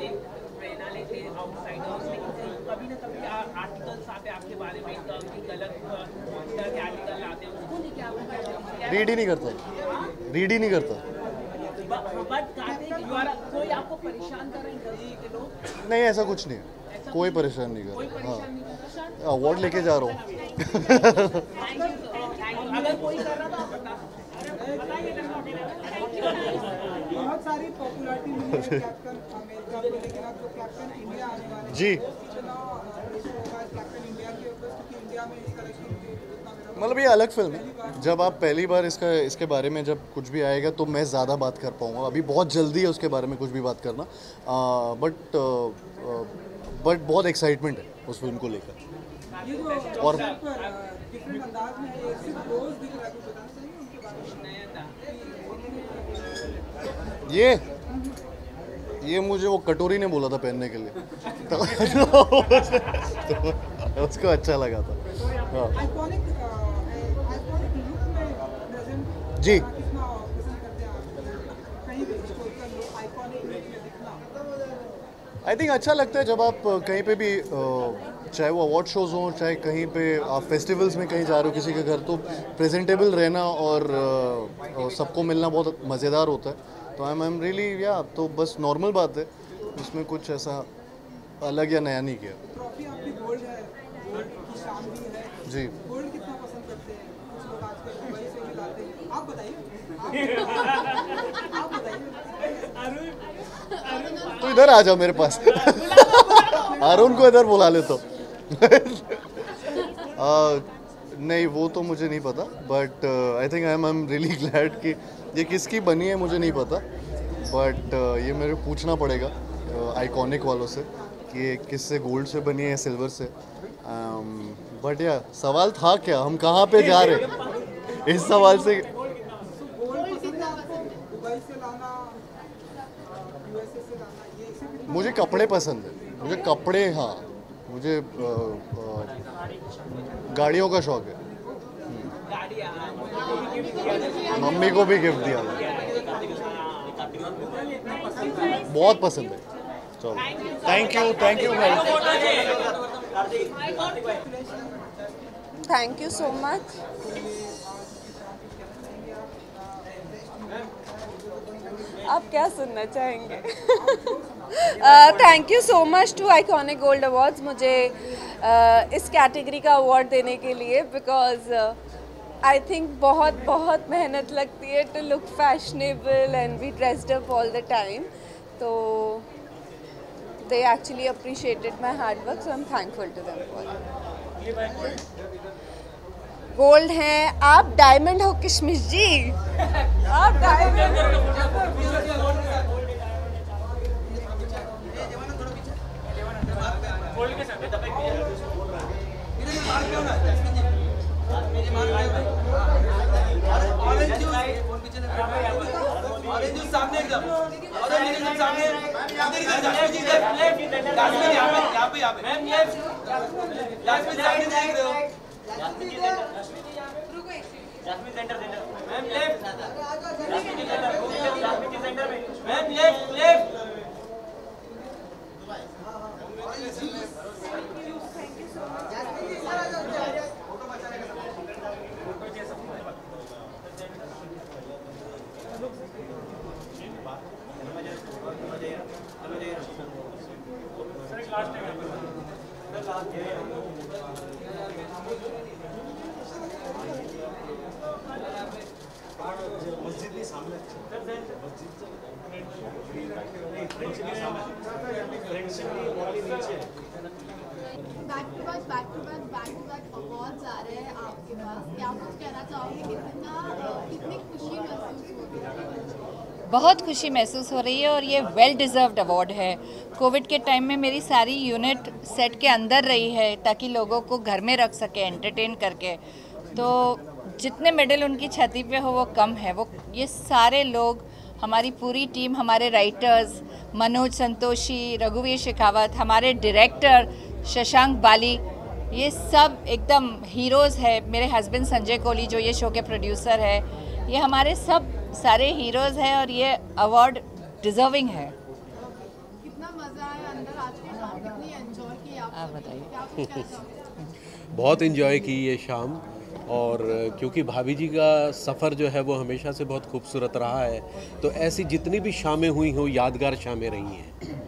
Read ही नहीं करता। नहीं ऐसा कुछ नहीं है, कोई परेशान नहीं कर रहा। हाँ अवार्ड लेके जा रहा हूँ। बहुत सारी पॉपुलैरिटी मिली है कैप्टन अमेरिका को, लेकिन अब जो कैप्टन इंडिया आने वाले जी कैप्टन इंडिया के ऊपर क्योंकि इंडिया में इस कलेक्शन मतलब ये अलग फिल्म है। जब आप पहली बार इसके बारे में जब कुछ भी आएगा तो मैं ज़्यादा बात कर पाऊँगा, अभी बहुत जल्दी है उसके बारे में कुछ भी बात करना, बट बहुत एक्साइटमेंट है उस फिल्म को लेकर। और डिफरेंट अंदाज में है, सिर्फ रोज दिख रहा है, कुछ बताना चाहिए उनके बारे में। ये मुझे वो कटोरी ने बोला था पहनने के लिए तो उसको अच्छा लगा था। हाँ जी आई थिंक अच्छा लगता है जब आप कहीं पे भी चाहे वो अवार्ड शोज़ हों, चाहे कहीं पे आप फेस्टिवल्स में कहीं जा रहे हो किसी के घर, तो प्रेजेंटेबल रहना और सबको मिलना बहुत मज़ेदार होता है। तो आई एम रियली या तो बस नॉर्मल बात है, उसमें कुछ ऐसा अलग या नया नहीं किया। ट्रॉफी आपकी गोल्ड है, गोल्ड की शान भी है जी। गोल्ड कितना पसंद करते हैं कुछ लोग आजकल दुबई से भी लाते हैं, आप बताइए। तो इधर आ जाओ मेरे पास। अरुण को इधर बुला ले तो। नहीं वो तो मुझे नहीं पता, but I think I am really glad कि ये किसकी बनी है मुझे नहीं पता, बट ये मेरे पूछना पड़ेगा आइकॉनिक वालों से कि किससे गोल्ड से बनी है या सिल्वर से। बट या सवाल था क्या, हम कहाँ पे जा रहे इस सवाल से। मुझे कपड़े पसंद है, मुझे कपड़े, हाँ मुझे गाड़ियों का शौक है। मम्मी को भी गिफ्ट दिया, बहुत पसंद है। चलो thank you thank you so much. आप क्या सुनना चाहेंगे? Thank you so much to iconic gold awards मुझे इस कैटेगरी का अवार्ड देने के लिए, बिकॉज आई थिंक बहुत मेहनत लगती है to look fashionable and be dressed up all the time, तो they actually appreciated my hard work, so I'm thankful to them for it. Gold हैं, आप डायमंड हो किशमिश जी, आप डायमंड ऑरेंज जूस सामने एकदम, ऑरेंज जूस सामने, यहाँ पे मैम लेफ्ट, जास्मिन साइड में देख रहे हो, Jasmin center ma'am left, Jasmin center में ma'am left last time back to back awards आ रहे हैं आपके पास, क्या कुछ कहना चाहोगे? कितनी खुशी महसूस हो रही है? बहुत खुशी महसूस हो रही है और ये वेल डिज़र्व्ड अवार्ड है। कोविड के टाइम में मेरी सारी यूनिट सेट के अंदर रही है ताकि लोगों को घर में रख सके एंटरटेन करके, तो जितने मेडल उनकी छाती पे हो वो कम है। वो ये सारे लोग, हमारी पूरी टीम, हमारे राइटर्स मनोज संतोषी, रघुवीर शेखावत, हमारे डायरेक्टर शशांक बाली, ये सब एकदम हीरोज़ है। मेरे हस्बैंड संजय कोहली जो ये शो के प्रोड्यूसर है, ये हमारे सब सारे हीरोज़ हैं और ये अवार्ड डिज़र्विंग है। कितना मज़ा आया अंदर आज की शाम, कितनी एंजॉय की आप बताइए? क्या कुछ कहना चाहोगे? बहुत एंजॉय की ये शाम, और क्योंकि भाभी जी का सफ़र जो है वो हमेशा से बहुत खूबसूरत रहा है, तो ऐसी जितनी भी शामें हुई हो यादगार शामें रही हैं।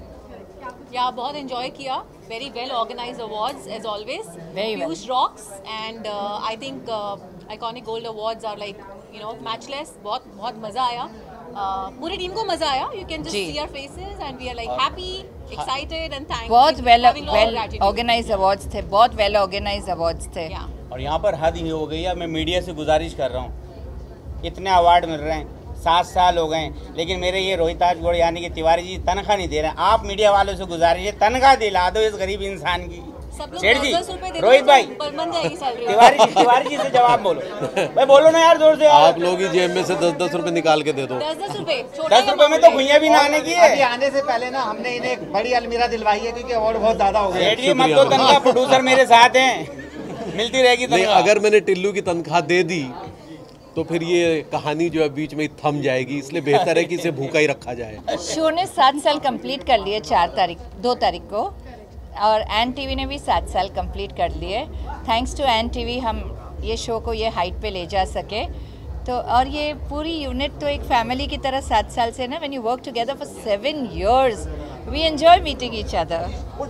या बहुत एंजॉय किया, very well organised awards as always, Piyush rocks, and I think iconic gold awards are like matchless. बहुत मज़ा आया, पूरी टीम को मज़ा आया। You can just see our faces and we are like happy, excited and thank. बहुत well organised awards थे, बहुत वेल ऑर्गेनाइज्ड अवार्ड्स थे। और यहाँ पर हद ही हो गई है। मैं मीडिया से गुजारिश कर रहा हूँ, इतने अवार्ड मिल रहे हैं, 7 साल हो गए, लेकिन मेरे ये रोहिताज गौड़ यानी कि तिवारी जी तनख्वाह नहीं दे रहे हैं। आप मीडिया वालों से गुजारिश है, तनख्वाह दिला दो इस गरीब इंसान की। सेठ जी, रोहित भाई, तिवारी जी से जवाब बोलो भाई, बोलो ना यार जोर से। आप लोग ही जेब में से 10-10 रुपए निकाल के दे दो। 10 रुपए में तो भुइयां भी नहाने की है। अभी आने से पहले ना हमने इन्हें एक बड़ी अलमीरा दिलवाई है क्योंकि अवार्ड बहुत ज्यादा हो गए। सेठ जी मत दो तनख्वाह, प्रोड्यूसर मेरे साथ हैं, मिलती रहेगी तनख्वाह। अगर मैंने टिल्लू की तनख्वाह दे दी तो फिर ये कहानी जो है बीच में थम जाएगी, इसलिए बेहतर है कि इसे भूखा ही रखा जाए। शो ने 7 साल कंप्लीट कर लिए 2 तारीख को, और एन टीवी ने भी 7 साल कंप्लीट कर लिए। थैंक्स टू एन टीवी हम ये शो को ये हाइट पे ले जा सके। तो और ये पूरी यूनिट तो एक फैमिली की तरह 7 साल से ना, when you work together for 7 years we enjoy meeting each other.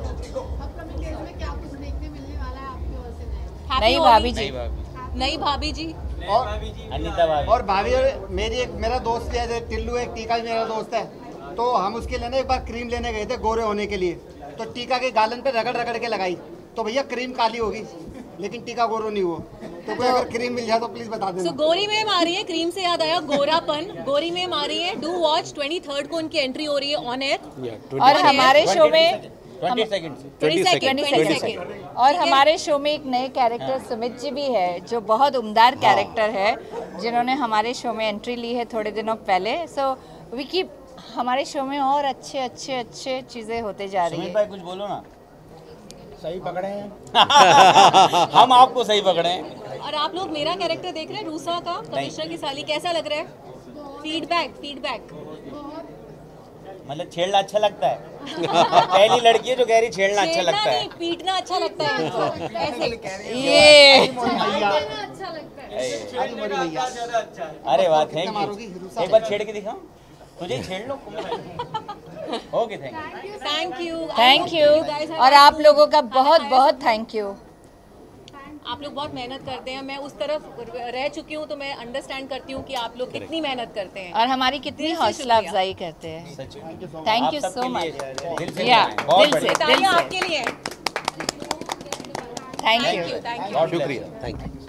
नई भाभी जी, नई भाभी जी और अनीता भाभी, और भाभी, और मेरा दोस्त है टिल्लू, एक टीका भी मेरा दोस्त है, तो हम उसके लिए ना एक बार क्रीम लेने गए थे गोरे होने के लिए, तो टीका के गालन पे रगड़ के लगाई, तो भैया क्रीम काली होगी लेकिन टीका गोरो नहीं हुआ। तो कोई अगर क्रीम मिल जाए तो प्लीज बता देना। गोरी में मारी है, क्रीम से याद आया गोरापन, गोरी में मारी है। डू वॉच 23rd को उनकी एंट्री हो रही है ऑन एयर, और हमारे शो में 20 सेकंड और हमारे शो में एक नए कैरेक्टर सुमित जी भी है जो बहुत उम्दार कैरेक्टर है, जिन्होंने हमारे शो में एंट्री ली है थोड़े दिनों पहले। सो वी कीप, हमारे शो में और अच्छे चीजें होते जा रही है। भाई कुछ बोलो ना। सही पकड़े हैं हम आपको सही पकड़े हैं। और आप लोग मेरा कैरेक्टर देख रहे हैं रूसा का, कमिश्नर की साली, कैसा लग रहा है? फीडबैक मतलब छेड़ना अच्छा लगता है। पहली लड़की है जो कह रही छेड़ना अच्छा लगता है, पीटना अच्छा लगता है इनको। ये अच्छा लगता है। अरे वाह, थैंक यू। एक बार छेड़ के दिखाओ, तुझे छेड़ लो। Okay, thank you. और आप लोगों का बहुत थैंक यू। आप लोग बहुत मेहनत करते हैं, मैं उस तरफ रह चुकी हूँ तो मैं अंडरस्टैंड करती हूँ कि आप लोग कितनी मेहनत करते हैं और हमारी कितनी हौसला अफजाई करते हैं। Thank you so much. दिल से आपके लिए। थैंक यू, शुक्रिया, थैंक यू।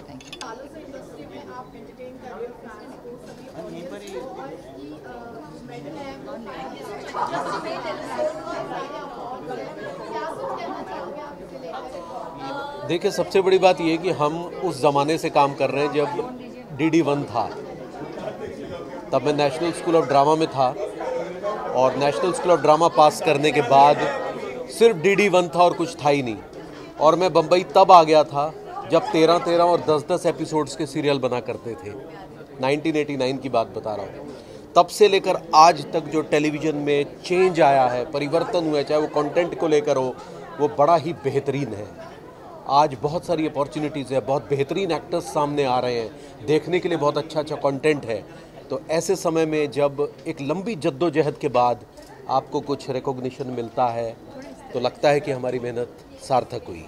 देखिए, सबसे बड़ी बात यह है कि हम उस ज़माने से काम कर रहे हैं जब DD1 था। तब मैं नेशनल स्कूल ऑफ ड्रामा में था, और national school of drama pass करने के बाद सिर्फ DD1 था और कुछ था ही नहीं। और मैं बम्बई तब आ गया था जब 13 और 10 एपिसोड्स के सीरियल बना करते थे। 1989 की बात बता रहा हूँ। तब से लेकर आज तक जो टेलीविज़न में चेंज आया है, परिवर्तन हुआ है, चाहे वो कंटेंट को लेकर हो, वो बड़ा ही बेहतरीन है। आज बहुत सारी अपॉर्चुनिटीज़ है, बहुत बेहतरीन एक्टर्स सामने आ रहे हैं, देखने के लिए बहुत अच्छा कंटेंट है। तो ऐसे समय में जब एक लंबी जद्दोजहद के बाद आपको कुछ रिकॉग्निशन मिलता है, तो लगता है कि हमारी मेहनत सार्थक हुई।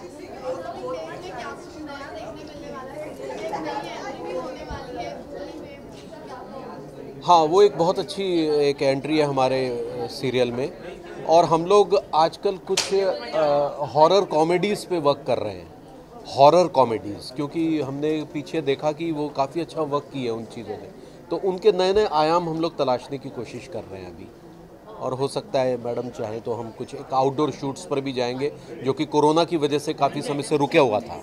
हाँ, वो एक बहुत अच्छी एक एंट्री है हमारे सीरियल में, और हम लोग आजकल कुछ हॉरर कॉमेडीज़ पे वर्क कर रहे हैं, हॉरर कॉमेडीज़, क्योंकि हमने पीछे देखा कि वो काफ़ी अच्छा वर्क किया उन चीज़ों ने, तो उनके नए नए आयाम हम लोग तलाशने की कोशिश कर रहे हैं अभी। और हो सकता है मैडम चाहें तो हम कुछ एक आउटडोर शूट्स पर भी जाएंगे, जो कि कोरोना की वजह से काफ़ी समय से रुके हुआ था।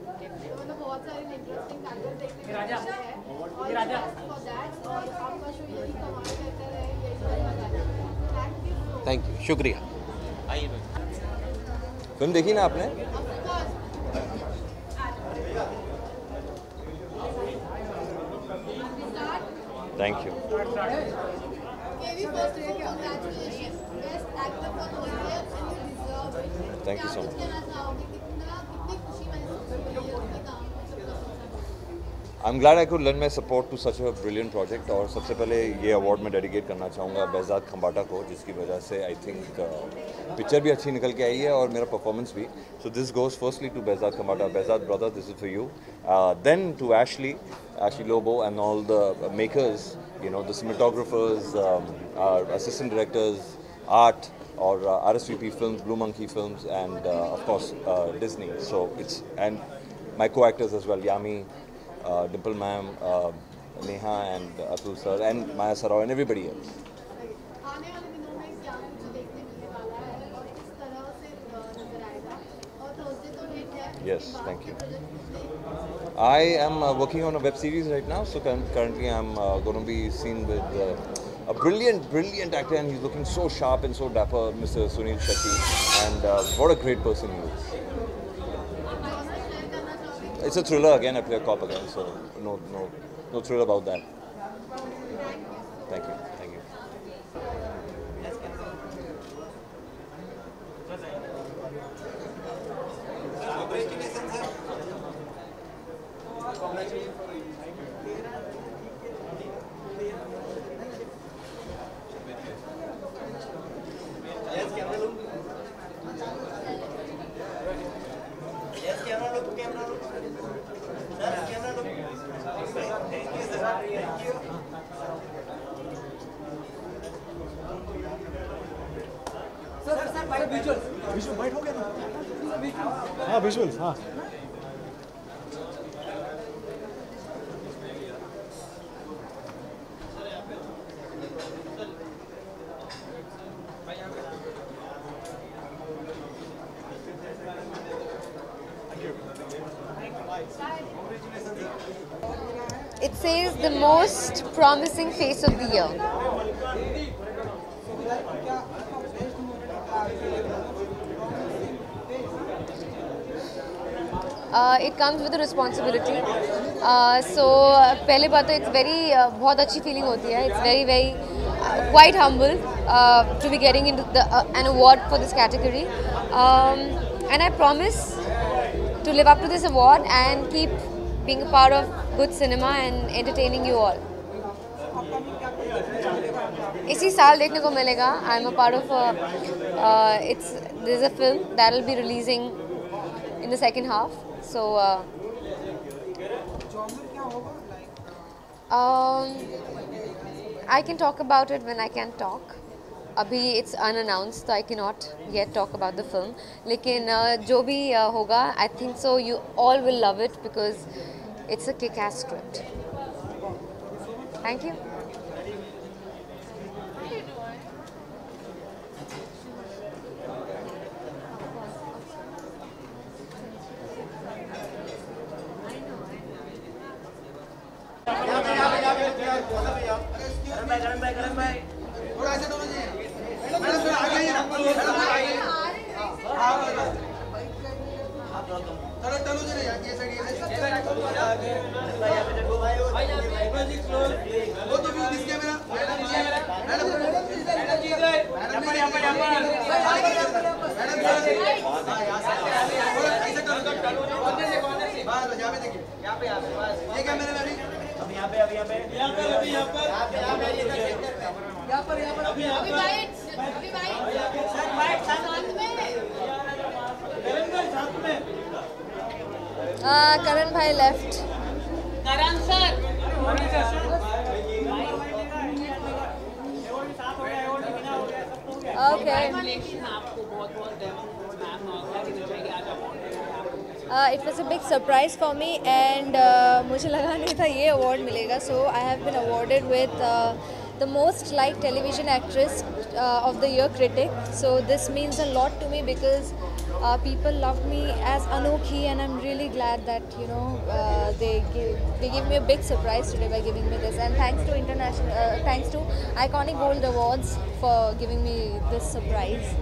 थैंक यू, शुक्रिया। फिल्म देखी ना आपने? Thank you. Thank you so much. I am glad I could lend my support to such a brilliant project. और सबसे पहले ये अवार्ड मैं डेडिकेट करना चाहूँगा behzad खम्बाटा को, जिसकी वजह से आई थिंक पिक्चर भी अच्छी निकल के आई है और मेरा परफॉर्मेंस भी। So this goes firstly to behzad Khambatta. behzad brother, this is for you. Then to Ashley Lobo and all the makers, you know, the cinematographers, our assistant directors, art, or RSVP Films, Blue Monkey Films, and of course Disney. So it's, and my co-actors as well, Yami, Dimple ma'am, Neha and Atul sir, and Maya Sarao and everybody else. Yes, thank you. I am working on a web series right now, so currently I'm going to be seen with a brilliant actor, and he's looking so sharp and so dapper, Mr. Sunil Shetty, and what a great person he is. It's a thriller again. I play a cop again, so no thrill about that. Thank you. Thank you. Visual white हो गया ना? हाँ, visuals, हाँ। It says the most promising face of the year. It comes with a responsibility. So पहले बात तो it's very बहुत अच्छी feeling होती है. It's very quite humble to be getting into an award for this category. And I promise to live up to this award and keep being a part of good cinema and entertaining you all. इसी साल देखने को मिलेगा. I'm a part of there's a film that will be releasing in the second half. So I can talk about it when I can talk. अभी it's unannounced, so I cannot yet talk about the film. लेकिन जो भी होगा, I think so you all will love it because it's a kick-ass script. Thank you. अभी Karan bhai left. Karan sir. Okay. It was a big surprise for me and मुझे लगा नहीं था ये award मिलेगा. So I have been awarded with the most liked television actress of the year critic. So this means a lot to me because people loved me as Anokhi, and I'm really glad that they give me a big surprise today by giving me this. And thanks to Iconic Gold Awards for giving me this surprise.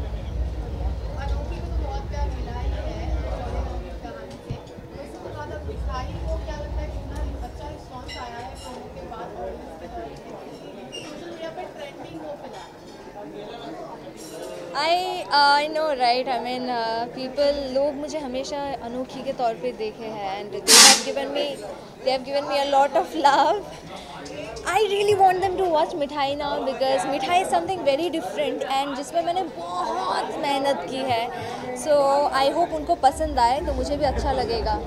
I know, right? I mean, लोग मुझे हमेशा अनोखी के तौर पे देखे हैं and they have given me a lot of love. I really want them to watch मिठाई now because मिठाई is something very different and जिसमें मैंने बहुत मेहनत की है. So I hope उनको पसंद आए तो मुझे भी अच्छा लगेगा.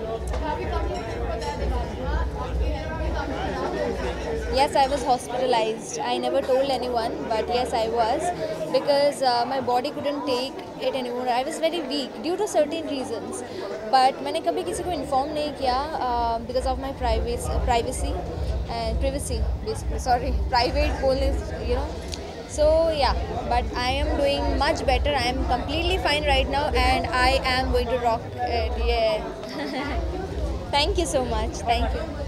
Yes, I was hospitalized. I never told anyone, but yes, I was because my body couldn't take it anymore. I was very weak due to certain reasons. But मैंने कभी किसी को inform नहीं किया because of my privacy and privacy basically. Sorry, private goal is So yeah, but I am doing much better. I am completely fine right now, and I am going to rock it. Yeah. Thank you so much. Thank you.